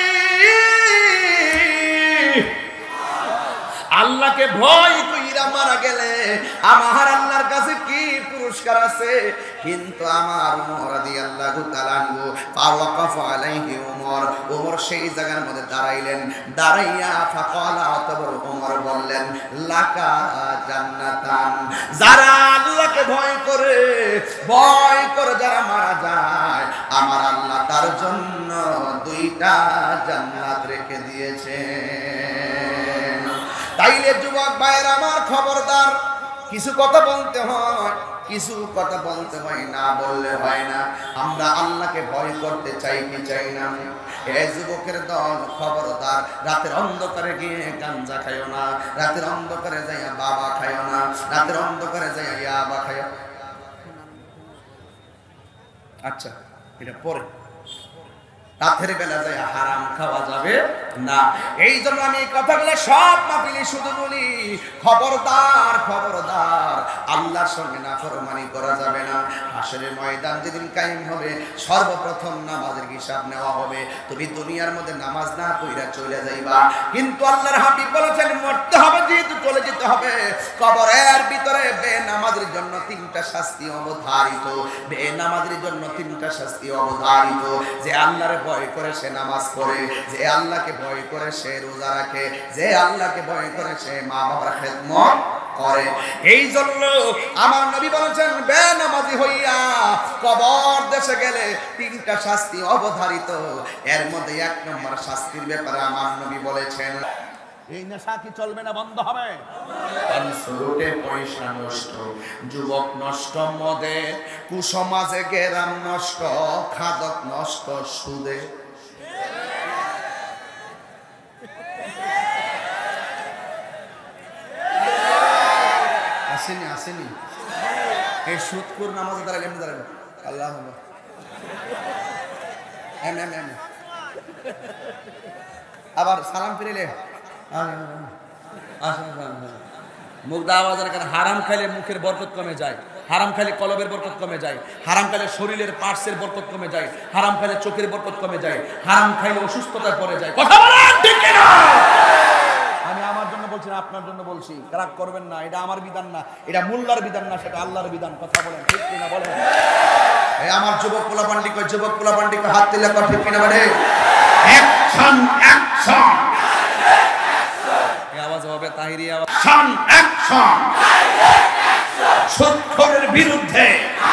আল্লাহকে ভয় কইরা মারা গেলে আমার আল্লাহর কাছে কি পুরস্কার আছে। কিন্তু আমার উমর রাদিয়াল্লাহু তাআলা আনহু ফাওয়াকাফ আলাইহি উমর, উমর সেই জায়গার মধ্যে দাঁড়াইলেন। দাঁড়াইয়া ফাকালা, অতঃপর উমর বললেন লাকা জান্নাতান, যারা আল্লাহকে ভয় করে ভয় করে যারা মারা যায় আমার আল্লাহ তার জন্য দুইটা জান্নাত রেখে দিয়েছেন। তাইলে যুবক ভাইয়ের আমার খবরদার, কিছু কথা বলতে হয়, কিছু কথা বলতে হয় না, বললে হয় না। আমরা আল্লাহকে ভয় করতে চাই কি চাই না? এই যুবকের দল, খবরদার, রাতের অন্ধকারে গিয়ে গাঞ্জা খাইও না, রাতের অন্ধকারে যাইয়া বাবা খাইও না, রাতের অন্ধকারে যাইয়া ইয়াবা খাইও। আচ্ছা, এটা পরে, রাতের বেলা যায় হারাম খাওয়া যাবে না। এই জন্য আমি এই কথাগুলো সব মাহফিলে শুধু বলি, খবরদার খবরদার, আল্লাহর সঙ্গে নাফরমানি করা যাবে না। হাসরের ময়দান যেদিন কায়েম হবে, সর্বপ্রথম নামাজের হিসাব নেওয়া হবে। তুমি দুনিয়ার মধ্যে নামাজ না পড়া চলে যাইবা, কিন্তু আল্লাহর হাবিব বলেছেন মরতে হবে যেহেতু চলে যেতে হবে। কবরের ভিতরে বেনামাজের জন্য তিনটা শাস্তি অবধারিত, বেনামাজের জন্য তিনটা শাস্তি অবধারিত। যে আল্লাহর ভয় করে সে নামাজ পড়ে, যে আল্লাহকে ভয় করে সে রোজা রাখে, যে আল্লাহকে ভয় করে সে মা বাবার খেদমত করে। এই জন্য আমার নবী বলেছেন বেনামাজি হইয়া কবর দেশে গেলে তিনটা শাস্তি অবধারিত। এর মধ্যে এক নম্বর শাস্তির ব্যাপারে আমার নবী বলেছেন এই নেশা কি চলবে না, বন্ধ হবে। লুটে পয়সা নষ্ট, যুবক নষ্ট মদে, কুসমাজে গেরাম নষ্ট, খাদক নষ্ট সুদে। আসেনি আসেনি এই সুদকুর নামাজে দাঁড়ালে এমনি দাঁড়াবে আল্লাহ এম এম এম আবার সালাম ফিরিলে মুখ দাওয়াজের কারণে হারাম খাইলে মুখের বরকত কমে যায়, হারাম খাইলে কলবের বরকত কমে যায়, হারাম খাইলে শরীরের পার্টসের বরকত কমে যায়, হারাম খাইলে চোখের বরকত কমে যায়, হারাম খাইলে অসুস্থতায় পড়ে যায়। কথা বলেন ঠিক কিনা? আমি আমার জন্য বলছি না, আপনার জন্য বলছি, রাগ করবেন না। এটা আমার বিধান না, এটা মোল্লার বিধান না, সেটা আল্লাহর বিধান। কথা বলেন ঠিক কিনা? বলেন। এই আমার যুবক পোলাপান্ডি কই, যুবক পোলাপান্ডি কই, হাত তুলে কথা ঠিক কিনা? বলে অ্যাকশন অ্যাকশন। এই আওয়াজ হবে তাহিরি আওয়াজ। Action action. সুদখোরের বিরুদ্ধে,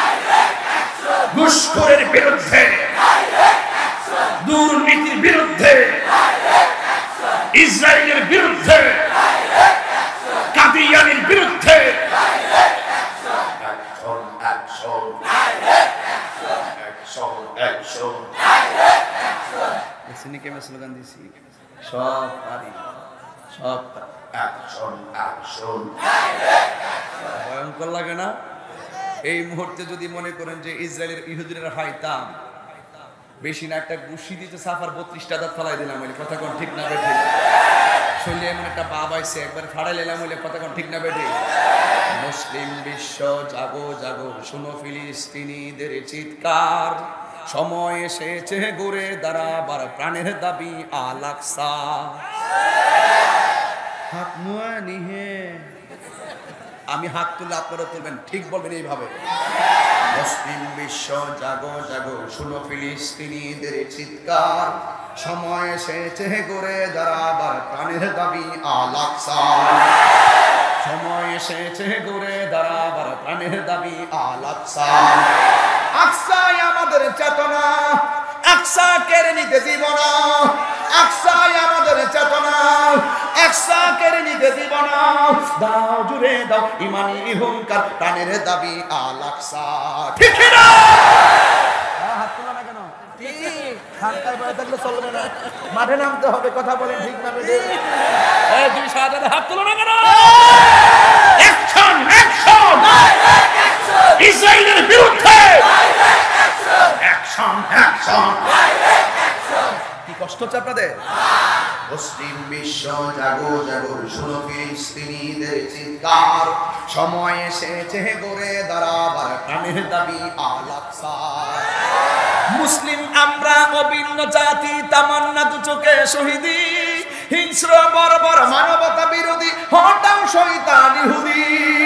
ঘুষখোরের বিরুদ্ধে, দুর্নীতির বিরুদ্ধে, ইসরায়েলের বিরুদ্ধে, কাদিয়ানির বিরুদ্ধে স্লোগান দিছি সব পারি, সব ভয়ঙ্কর লাগে না? এই মুহূর্তে যদি মনে করেন যে ইসরায়েলের ইহুদিরা ফাইতাম, বেশি না একটা গুছি দিতে সাফার বত্রিশটা দাঁত ফেলাই দিলাম বলে কথা কোন ঠিক না বেঠি? শরীরে এমন একটা পা বাইছে একবার ফাড়াই লেলাম বলে কথা কোন ঠিক না বেঠি? মুসলিম বিশ্ব জাগো জাগো, শুনো ফিলিস্তিনিদের চিৎকার, সময় এসেছে ঘুরে দাঁড়াবার, প্রাণের দাবি আল আকসা। হাত নুয়া নিহে, আমি হাত তুলে আপনারা তুলবেন, ঠিক বলবেন এইভাবে। মুসলিম বিশ্ব জাগো জাগো, শুনো ফিলিস্তিনিদের চিৎকার, সময় এসেছে ঘুরে দাঁড়াবার, প্রাণের দাবি আল আকসা। সময় এসেছে ঘুরে দাঁড়াবার, প্রাণের দাবি আল আকসা। আকসাই আমাদের চেতনা, আকসা কেড়ে নিতে দিব না। আকসাই আমাদের চেতনা, আকসা কেড়ে নিতে দিব না। দাও জুড়ে দাও ইমানি হুঙ্কার, প্রাণের দাবি আল আকসা। ঠিক না? হাত তোলা না কেন? ঠিক, হাতটাই বয়ে থাকলে চলবে না, মাঠে নামতে হবে। কথা বলেন ঠিক না বেঠিক? এই দুই শাহজাদা হাত তোলা না কেন? অ্যাকশন অ্যাকশন ইসরায়েলের বিরুদ্ধে, অ্যাকশন অ্যাকশন। কি কষ্ট হচ্ছে আপনাদের? মুসলিম বিশ্ব জাগো জাগো, শুনো ফিলিস্তিনিদের চিৎকার, সময় এসেছে ঘুরে দাঁড়াবার, প্রাণের দাবি আল আকসা। মুসলিম আমরা অভিন্ন জাতি, তামান্না দু চোখে শহীদি, হিংস্র বর্বর মানবতা বিরোধী, হটাও শয়তান ইহুদি।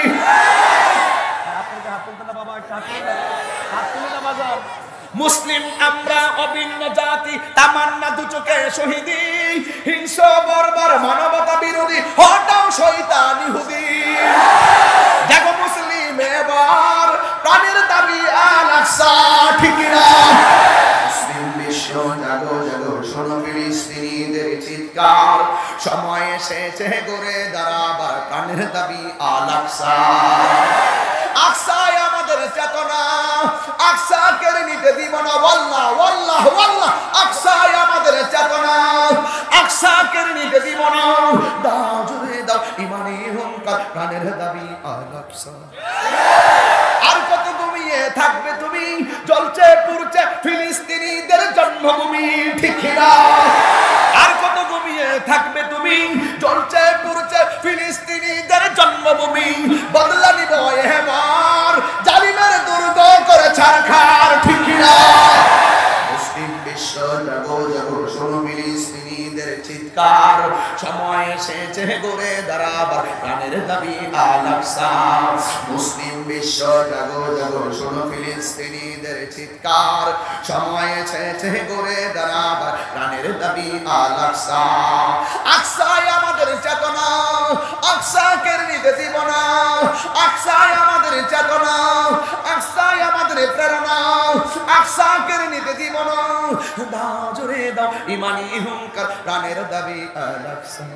মুসলিম আমরা অভিন্ন জাতি, তামান্না দু চোখে শহীদি, হিংস্র বর্বর মানবতা বিরোধী, হটাও শয়তান ইহুদি। জাগো মুসলিম এবার, প্রাণের দাবি আল আকসা। ঠিক না? মুসলিম বিশ্ব জাগো জাগো, শোনো ফিলিস্তিনিদের চিৎকার, সময় এসেছে ঘুরে দাঁড়াবার, প্রাণের দাবি আল আকসা। আকসাই আমাদের চেতনা, আকসা কেড়ে নিতে দিব না। ওয়াল্লাহ ওয়াল্লাহ ওয়াল্লাহ, আকসাই আমাদের চেতনা, আকসা কেড়ে নিতে দিব না। দাও জুড়ে দাও ইমানি হুঙ্কার, প্রাণের দাবি আল আকসা। আর কত ঘুমিয়ে থাকবে তুমি, জ্বলছে পুড়ছে ফিলিস্তিনিদের জন্মভূমি। ঠিক না? আর কত ঘুমিয়ে থাকবে তুমি, জ্বলছে পুড়ছে ফিলিস্তিনিদের জন্মভূমি। বদলা নিব এবার, জালিমের দুর্গ করে ছারখার। ঠিক না? মুসলিম বিশ্ব জাগো জাগো, শোনো ফিলিস্তিনিদের চিৎকার, সময় এসেছে ঘুরে দাঁড়াবার, প্রাণের দাবি আল আকসা। মুসলিম বিশ্ব জাগো জাগো, শোনো ফিলিস্তিনিদের চিৎকার, সময় এসেছে ঘুরে দাঁড়াবার, প্রাণের দাবি আল আকসা। আকসাই আমাদের চেতনা, আকসা কেড়ে নিতে দিব না। আকসাই আমাদের চেতনা, আকসাই আমাদের প্রেরণা, আকসা কেড়ে নিতে দিব না। দাও জুড়ে দাও ইমানি হুঙ্কার, প্রাণের দাবি আল আকসা।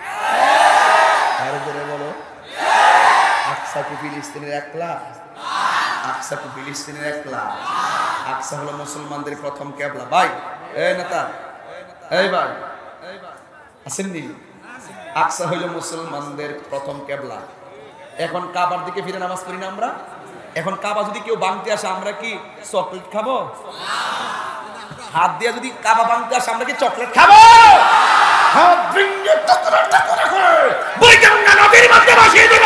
আর জোরে বলো, আকসা কি ফিলিস্তিনের একলা? আকসা কি ফিলিস্তিনের একলা? আকসা হলো মুসলমানদের প্রথম কেবলা। ভাই এই নেতা, এই ভাই আসেননি? আকসা হইল মুসলমানদের প্রথম কেবলা। এখন কাবার দিকে ফিরে নামাজ পড়ি না আমরা? এখন কাবা যদি কেউ ভাঙতে আসে, আমরা কি চকলেট খাবো? হাত দিয়ে যদি কাবা ভাঙতে আসে, আমরা কি চকলেট খাবো? হাত ভেঙে টুকরা টুকরা করে বৈগঙ্গা নদীর মধ্যে বসিয়ে দিব।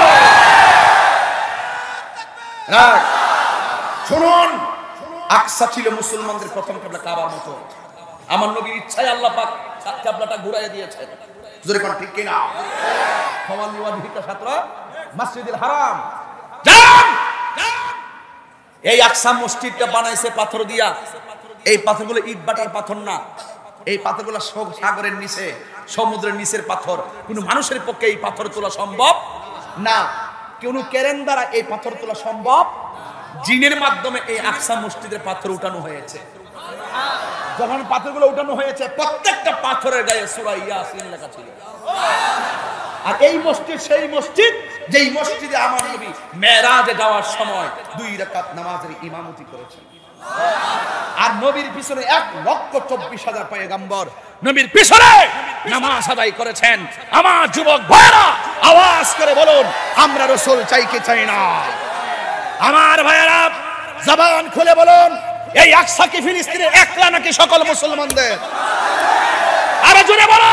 শুনুন, আকসা ছিল মুসলমানদের প্রথম কেবলা, কাবার মতো। আমার নবীর ইচ্ছায় আল্লাহ পাক কেবলাটা ঘুরাইয়া দিয়েছেন। জোরে কোন ঠিক কিনা? ফওয়াল ওয়াজহিকা ছাত্র মসজিদুল হারাম যান। এই আকসা মসজিদটা বানাইছে পাথর দিয়া। এই পাথরগুলো ইট বাটার পাথর না, এই পাথরগুলো সাগরের নিচে, সমুদ্রের নিচের পাথর। কোনো মানুষের পক্ষে এই পাথর তোলা সম্ভব না। কোনো কেরেন দ্বারা এই পাথর তোলা সম্ভব। জিনের মাধ্যমে এই আকসা মসজিদের পাথর উঠানো হয়েছে। যখন পাথরগুলো উঠানো হয়েছে, প্রত্যেকটা পাথরের গায়ে সূরা ইয়াসিন লেখা ছিল। আর এই মসজিদ সেই মসজিদ যেই মসজিদে আমার নবী মেরাজে যাওয়ার সময় দুই রাকাত নামাজের ইমামতি করেছেন। আর নবীর পিছনে এক লক্ষ চব্বিশ হাজার পয়গম্বর নবীর পিছনে নামাজ আদায় করেছেন। আমার যুবক ভাইরা আওয়াজ করে বলুন, আমরা রাসূল চাই কি চাই না? আমার ভাইরা জবান খুলে বলুন, এই আকসা কি ফিলিস্তিনের একলা নাকি সকল মুসলমানদের? আরো জোরে বলো।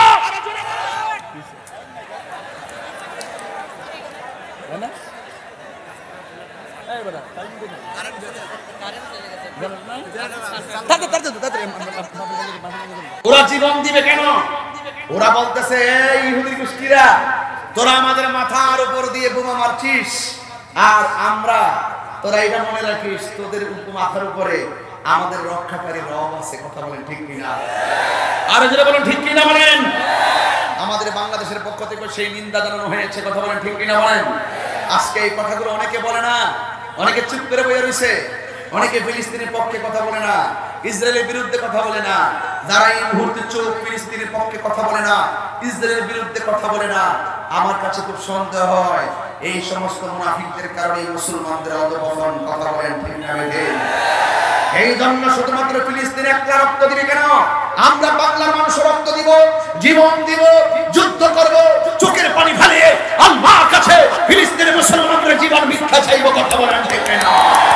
দিবে কেন? ওরা বলতেছে এই ইহুদি গোষ্ঠীরা, তোরা আমাদের মাথার উপর দিয়ে বোমা মারছিস, আর আমরা, তোরা এটা মনে রাখিস, তোদের মাথার উপরে আমাদের রক্ষাকারী রব আছে। কথা বলেন ঠিক কিনা? আর যারা বলেন ঠিক কিনা বলেন। আমাদের বাংলাদেশের পক্ষ থেকে সেই নিন্দা জানানো হয়েছে। কথা বলেন ঠিক কিনা বলেন। আজকে এই কথাগুলো অনেকে বলে না, অনেকে চুপ করে বসে রয়েছে, অনেকে ফিলিস্তিনের পক্ষে কথা বলে না, ইসরায়েলের বিরুদ্ধে কথা বলে না। যারা এই মুহূর্তে চোখ ফিলিস্তিনের পক্ষে কথা বলে না, ইসরায়েলের বিরুদ্ধে কথা বলে না, আমার কাছে খুব সন্দেহ হয় এই সমস্ত মুনাফিকদের কারণে মুসলমানদের অধঃপতন। কথা বলেন ঠিক না বেঠিক? এই জন্য শুধুমাত্র ফিলিস্তিন একটা রক্ত দিবে কেন, আমরা বাংলার মানুষ রক্ত দিব, জীবন দিব, যুদ্ধ করব, চোখের পানি ফেলে আল্লাহর কাছে ফিলিস্তিনের মুসলমানদের জীবন ভিক্ষা চাইব। কথা বলেন ঠিক না?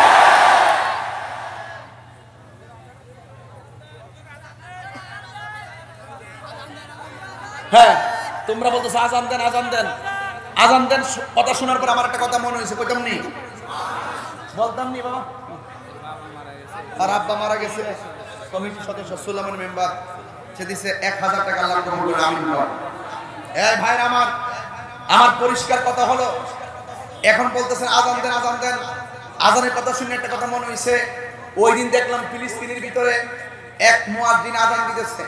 হ্যাঁ, তোমরা বলতেছো আজান দেন, আজান দেন, আজান দেন। কথা শোনার পর আমার একটা কথা মনে হয়েছে, কইতাম নি? বলতাম নি বাবা? আর আব্বা মারা গেছে, কমিটির সদস্য সুলাইমান মেম্বার, সে দিছে এক হাজার টাকা আল্লাহ কবুল করে আমিন কর। এই ভাইরা আমার, আমার পরিষ্কার কথা হলো, এখন বলতেছেন আজান দেন, আজান দেন। আজানের কথা শুনে একটা কথা মনে হয়েছে, ওই দিন দেখলাম ফিলিস্তিনের ভিতরে এক মুয়াজ্জিন আজান দিতেছে,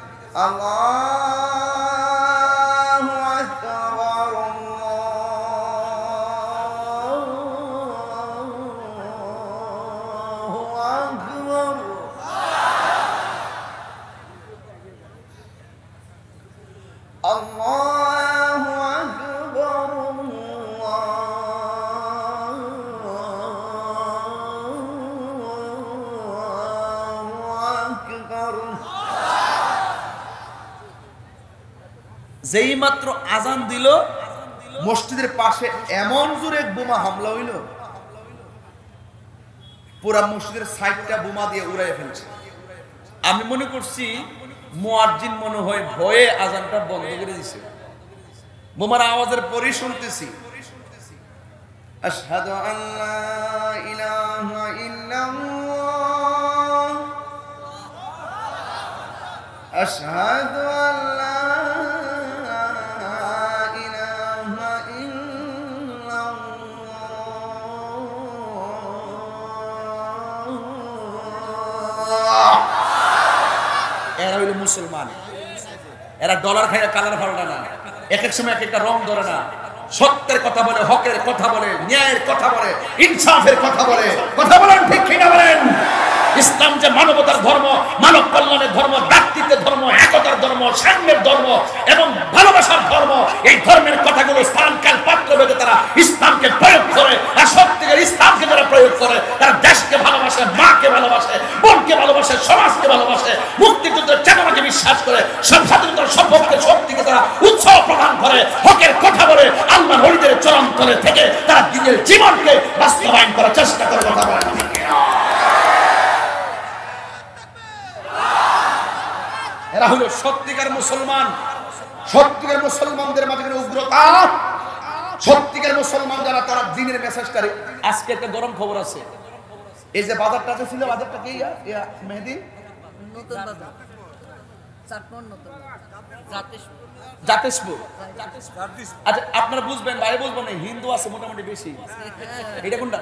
আল্লাহু আকবার, আল্লাহু আকবার, আল্লাহু আকবার, আল্লাহু আকবার। যেই মাত্র আজান দিল, মসজিদের পাশে এমন জোরে বোমা হামলা হইল, পুরা মসজিদের সাইডটা বোমা দিয়ে উড়াই ফেলছে। আমি মনে করছি মুয়াজ্জিন মনে হয় ভয়ে আজানটা বন্ধ করে দিছে। বোমার আওয়াজের পরই শুনতেছি আশহাদু আল্লা ইলাহা ইল্লাল্লাহ, আশহাদু আল্লা এরা হইল মুসলমান। এরা ডলার খাইয়া কালার ফাল্টা না, এক এক সময় এক একটা রং ধরে না, সত্যের কথা বলে, হকের কথা বলে, ন্যায়ের কথা বলে, ইনসাফের কথা বলে। কথা বলেন ঠিক কিনা বলেন? ইসলাম যে মানবতার ধর্ম, মানব কল্যাণের ধর্ম, ব্যক্তিত্বের ধর্ম, একতার ধর্ম, সাম্যের ধর্ম এবং ভালোবাসার ধর্ম, এই ধর্মের কথাগুলো স্থান কাল পাত্র ভেদে তারা ইসলামকে প্রয়োগ করে। আর সত্যিকার ইসলামকে যারা প্রয়োগ করে, তারা দেশকে ভালোবাসে, মাকে ভালোবাসে, বোনকে ভালোবাসে, সমাজকে ভালোবাসে, মুক্তিযুদ্ধের চেতনাকে বিশ্বাস করে, স্বাধীনতার সপক্ষে শক্তিকে তারা উৎসাহ প্রদান করে, হকের কথা বলে, আল্লাহর ওলিদের চরণ তলে থেকে তারা দিনের জীবনকে বাস্তবায়ন করার চেষ্টা করে। কথা বলেন ঠিক কিনা? এরা হলো সত্যিকার মুসলমান। সত্যিকার মুসলমানদের মাঝে উগ্রতা, সত্যিকার মুসলমান যারা, তারা দিনের মেসেজটারে। আজকে একটা গরম খবর আছে, এই যে বাজারটা যে ছিল, বাজারটা কি মেহেদি? নতুন বাজার, চাটমোহর নতুন জাতেশপুর। আচ্ছা আপনারা বুঝবেন, বাইরে বুঝবেন না, হিন্দু আছে মোটামুটি বেশি। এটা কোনটা?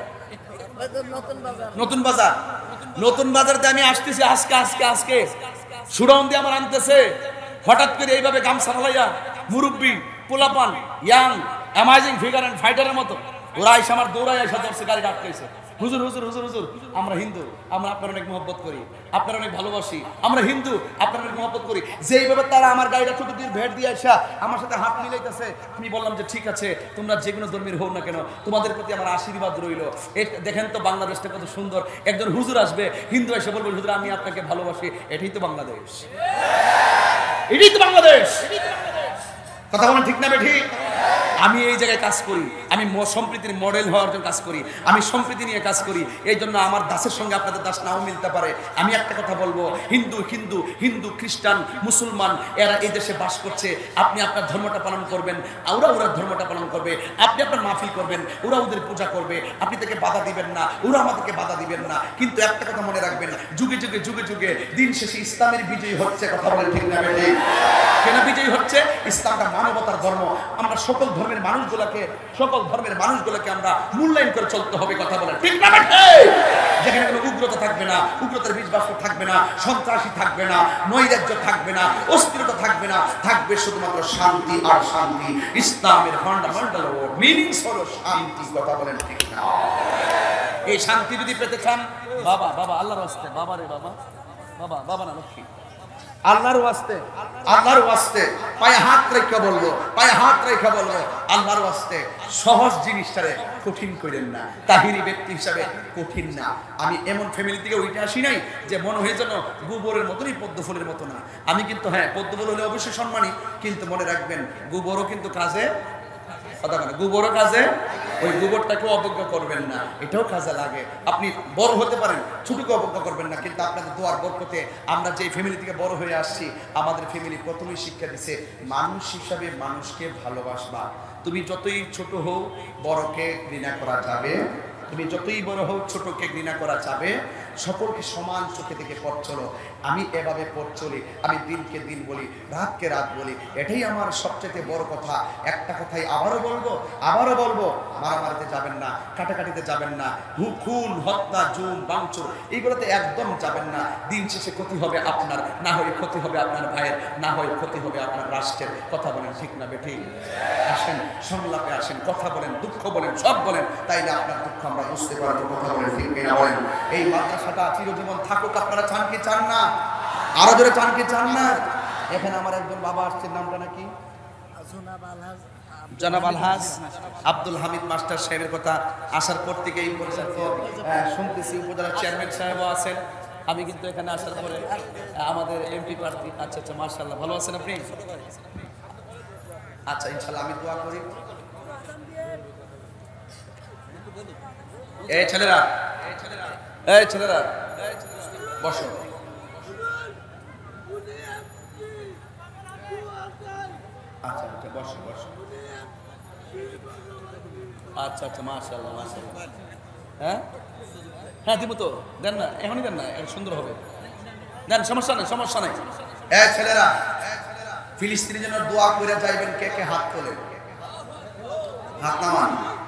নতুন বাজার। নতুন বাজারতে আমি আসতেছি আজকে আজকে আজকে সুরাউন দিয়ে আমার আনতেছে, হঠাৎ করে এইভাবে গামছা ফালাইয়া মুরব্বী, পোলাপান, ইয়াং, অ্যামাজিং ফিগার অ্যান্ড ফাইটারের মতো ওরা এসে আমার দৌড়াই এসে ধরছে, গাড়ি আটকাইছে। হুজুর হুজুর হুজুর হুজুর আমরা হিন্দু, আমরা আপনার অনেক মহব্বত করি, আপনার অনেক ভালোবাসি, আমরা হিন্দু, আপনার অনেক মহব্বত করি। যেইভাবে তারা আমার গাড়িটা ছোট দিয়ে ভেট দিয়ে আসা আমার সাথে হাত মিলাইতেছে, আমি বললাম যে ঠিক আছে, তোমরা যে কোনো ধর্মের হোক না কেন, তোমাদের প্রতি আমার আশীর্বাদ রইল। দেখেন তো বাংলাদেশটা কত সুন্দর। একজন হুজুর আসবে, হিন্দু এসে বলবে হুজুর আমি আপনাকে ভালোবাসি। এটাই তো বাংলাদেশ, এটাই তো বাংলাদেশ। কথা বলেন ঠিক না ঠিক? আমি এই জায়গায় কাজ করি, আমি সম্প্রীতির মডেল হওয়ার জন্য কাজ করি, আমি সম্প্রীতি নিয়ে কাজ করি। এই জন্য আমার দাসের সঙ্গে আপনাদের দাস নাও মিলতে পারে। আমি একটা কথা বলবো, হিন্দু হিন্দু হিন্দু খ্রিস্টান মুসলমান এরা এই দেশে বাস করছে। আপনি আপনার ধর্মটা পালন করবেন, ওরা ওরা ধর্মটা পালন করবে। আপনি আপনার মাহফিল করবেন, ওরা ওদের পূজা করবে। আপনি তাকে বাধা দিবেন না, ওরা আমাদেরকে বাধা দিবেন না। কিন্তু একটা কথা মনে রাখবেন, যুগে যুগে যুগে যুগে দিন শেষে ইসলামের বিজয়ী হচ্ছে। কথা বলেন ঠিক না বেঠিক? কেন বিজয়ী হচ্ছে? ইসলামটা মানবতার ধর্ম। আমরা সকল ধর্মের মানুষগুলোকে সকল ধর্মের মানুষগুলোকে আমরা মূল্যায়ন করে চলতে হবে। কথা বলেন ঠিক না বেঠিক? যেখানে কোনো উগ্রতা থাকবে না, উগ্রতার বীজ বাষ্প থাকবে না, সন্ত্রাসী থাকবে না, নৈরাজ্য থাকবে না, অস্থিরতা থাকবে না, থাকবে শুধুমাত্র শান্তি আর শান্তি। ইসলামের ফান্ডামেন্টাল ওয়ার্ড মিনিংস হলো শান্তি। কথা বলেন ঠিক না? এই শান্তি যদি পেতে চান, বাবা বাবা আল্লাহর ওয়াস্তে, বাবা রে বাবা বাবা বাবা না লক্ষ্মী, আল্লাহর ওয়াস্তে আল্লাহর ওয়াস্তে পায়ে হাত রেখে বলবো, পায়ে হাত রেখে বলবো, আল্লাহর ওয়াস্তে সহজ জিনিসটারে কঠিন করেন না। তাহিরি ব্যক্তি হিসাবে কঠিন না। আমি এমন ফ্যামিলি থেকে ওইটা আসি নাই যে মনে হয়ে যেন গোবরের মতনই পদ্ম ফুলের মতো না। আমি কিন্তু হ্যাঁ পদ্ম ফুল হলে অবশ্যই সম্মানী, কিন্তু মনে রাখবেন গোবরও কিন্তু কাজে কথা বলে, গোবরও কাজে, ওই গোবরটাকে অবজ্ঞা করবেন না, এটাও কাজে লাগে। আপনি বড় হতে পারেন, ছোটকে অবজ্ঞা করবেন না, কিন্তু আপনাদের দোয়ার বরকতে আমরা যে ফ্যামিলি থেকে বড় হয়ে আসছি, আমাদের ফ্যামিলি প্রথমেই শিক্ষা দিছে মানুষ হিসাবে মানুষকে ভালোবাসবা। তুমি যতই ছোট হও, বড়কে ঘৃণা করা যাবে। তুমি যতই বড় হও, ছোটকে ঘৃণা করা যাবে। সকলকে সমান চোখে থেকে পথ চলো। আমি এভাবে পথ চলি, আমি দিনকে দিন বলি, রাতকে রাত বলি। এটাই আমার সবচেয়ে বড় কথা। একটা কথাই আবারও বলবো, আবারও বলবো, মারামারিতে যাবেন না, কাটাকাটিতে যাবেন না, হু খুন হত্যা জুম বাংচুর এইগুলোতে একদম যাবেন না। দিন শেষে ক্ষতি হবে আপনার, না হয় ক্ষতি হবে আপনার ভাইয়ের, না হয় ক্ষতি হবে আপনার রাষ্ট্রের। কথা বলেন ঠিক না বেঠিক? আসেন সংলাপে আসেন, কথা বলেন, দুঃখ বলেন, সব বলেন, তাইলে আপনার দুঃখ আমরা বুঝতে পারবো। কথা বলেন ঠিক কিনা বলেন? এই মাদ্রাসাটা চিরজীবন থাকুক। আপনারা চান কি চান না? আরো জোরে চান কি চান না? এখানে আমার একজন বাবা আসছেন, নামটা নাকি জনাব আলহাজ আব্দুল হামিদ মাস্টার সাহেবের কথা আসার পর থেকে এই পর্যন্ত শুনতেছি। উপজেলা চেয়ারম্যান সাহেবও আছেন। আমি কিন্তু এখানে আসার পরে আমাদের এমপি প্রার্থী। আচ্ছা আচ্ছা, মাশাআল্লাহ, ভালো আছেন আপনি? আচ্ছা, ইনশাআল্লাহ আমি দোয়া করি। এই ছেলেরা, এই ছেলেরা বসো। আচ্ছা আচ্ছা, বসো বসো। আচ্ছা আচ্ছা, মাশাআল্লাহ মাশাআল্লাহ। হ্যাঁ হ্যাঁ দিব তো, দেন না, এখনই দেন না, সুন্দর হবে, দেন, সমস্যা নেই সমস্যা নেই। এই ছেলেরা, ফিলিস্তিনের জন্য দোয়া করে যাইবেন। কে কে হাত তোলে? হাত নামান।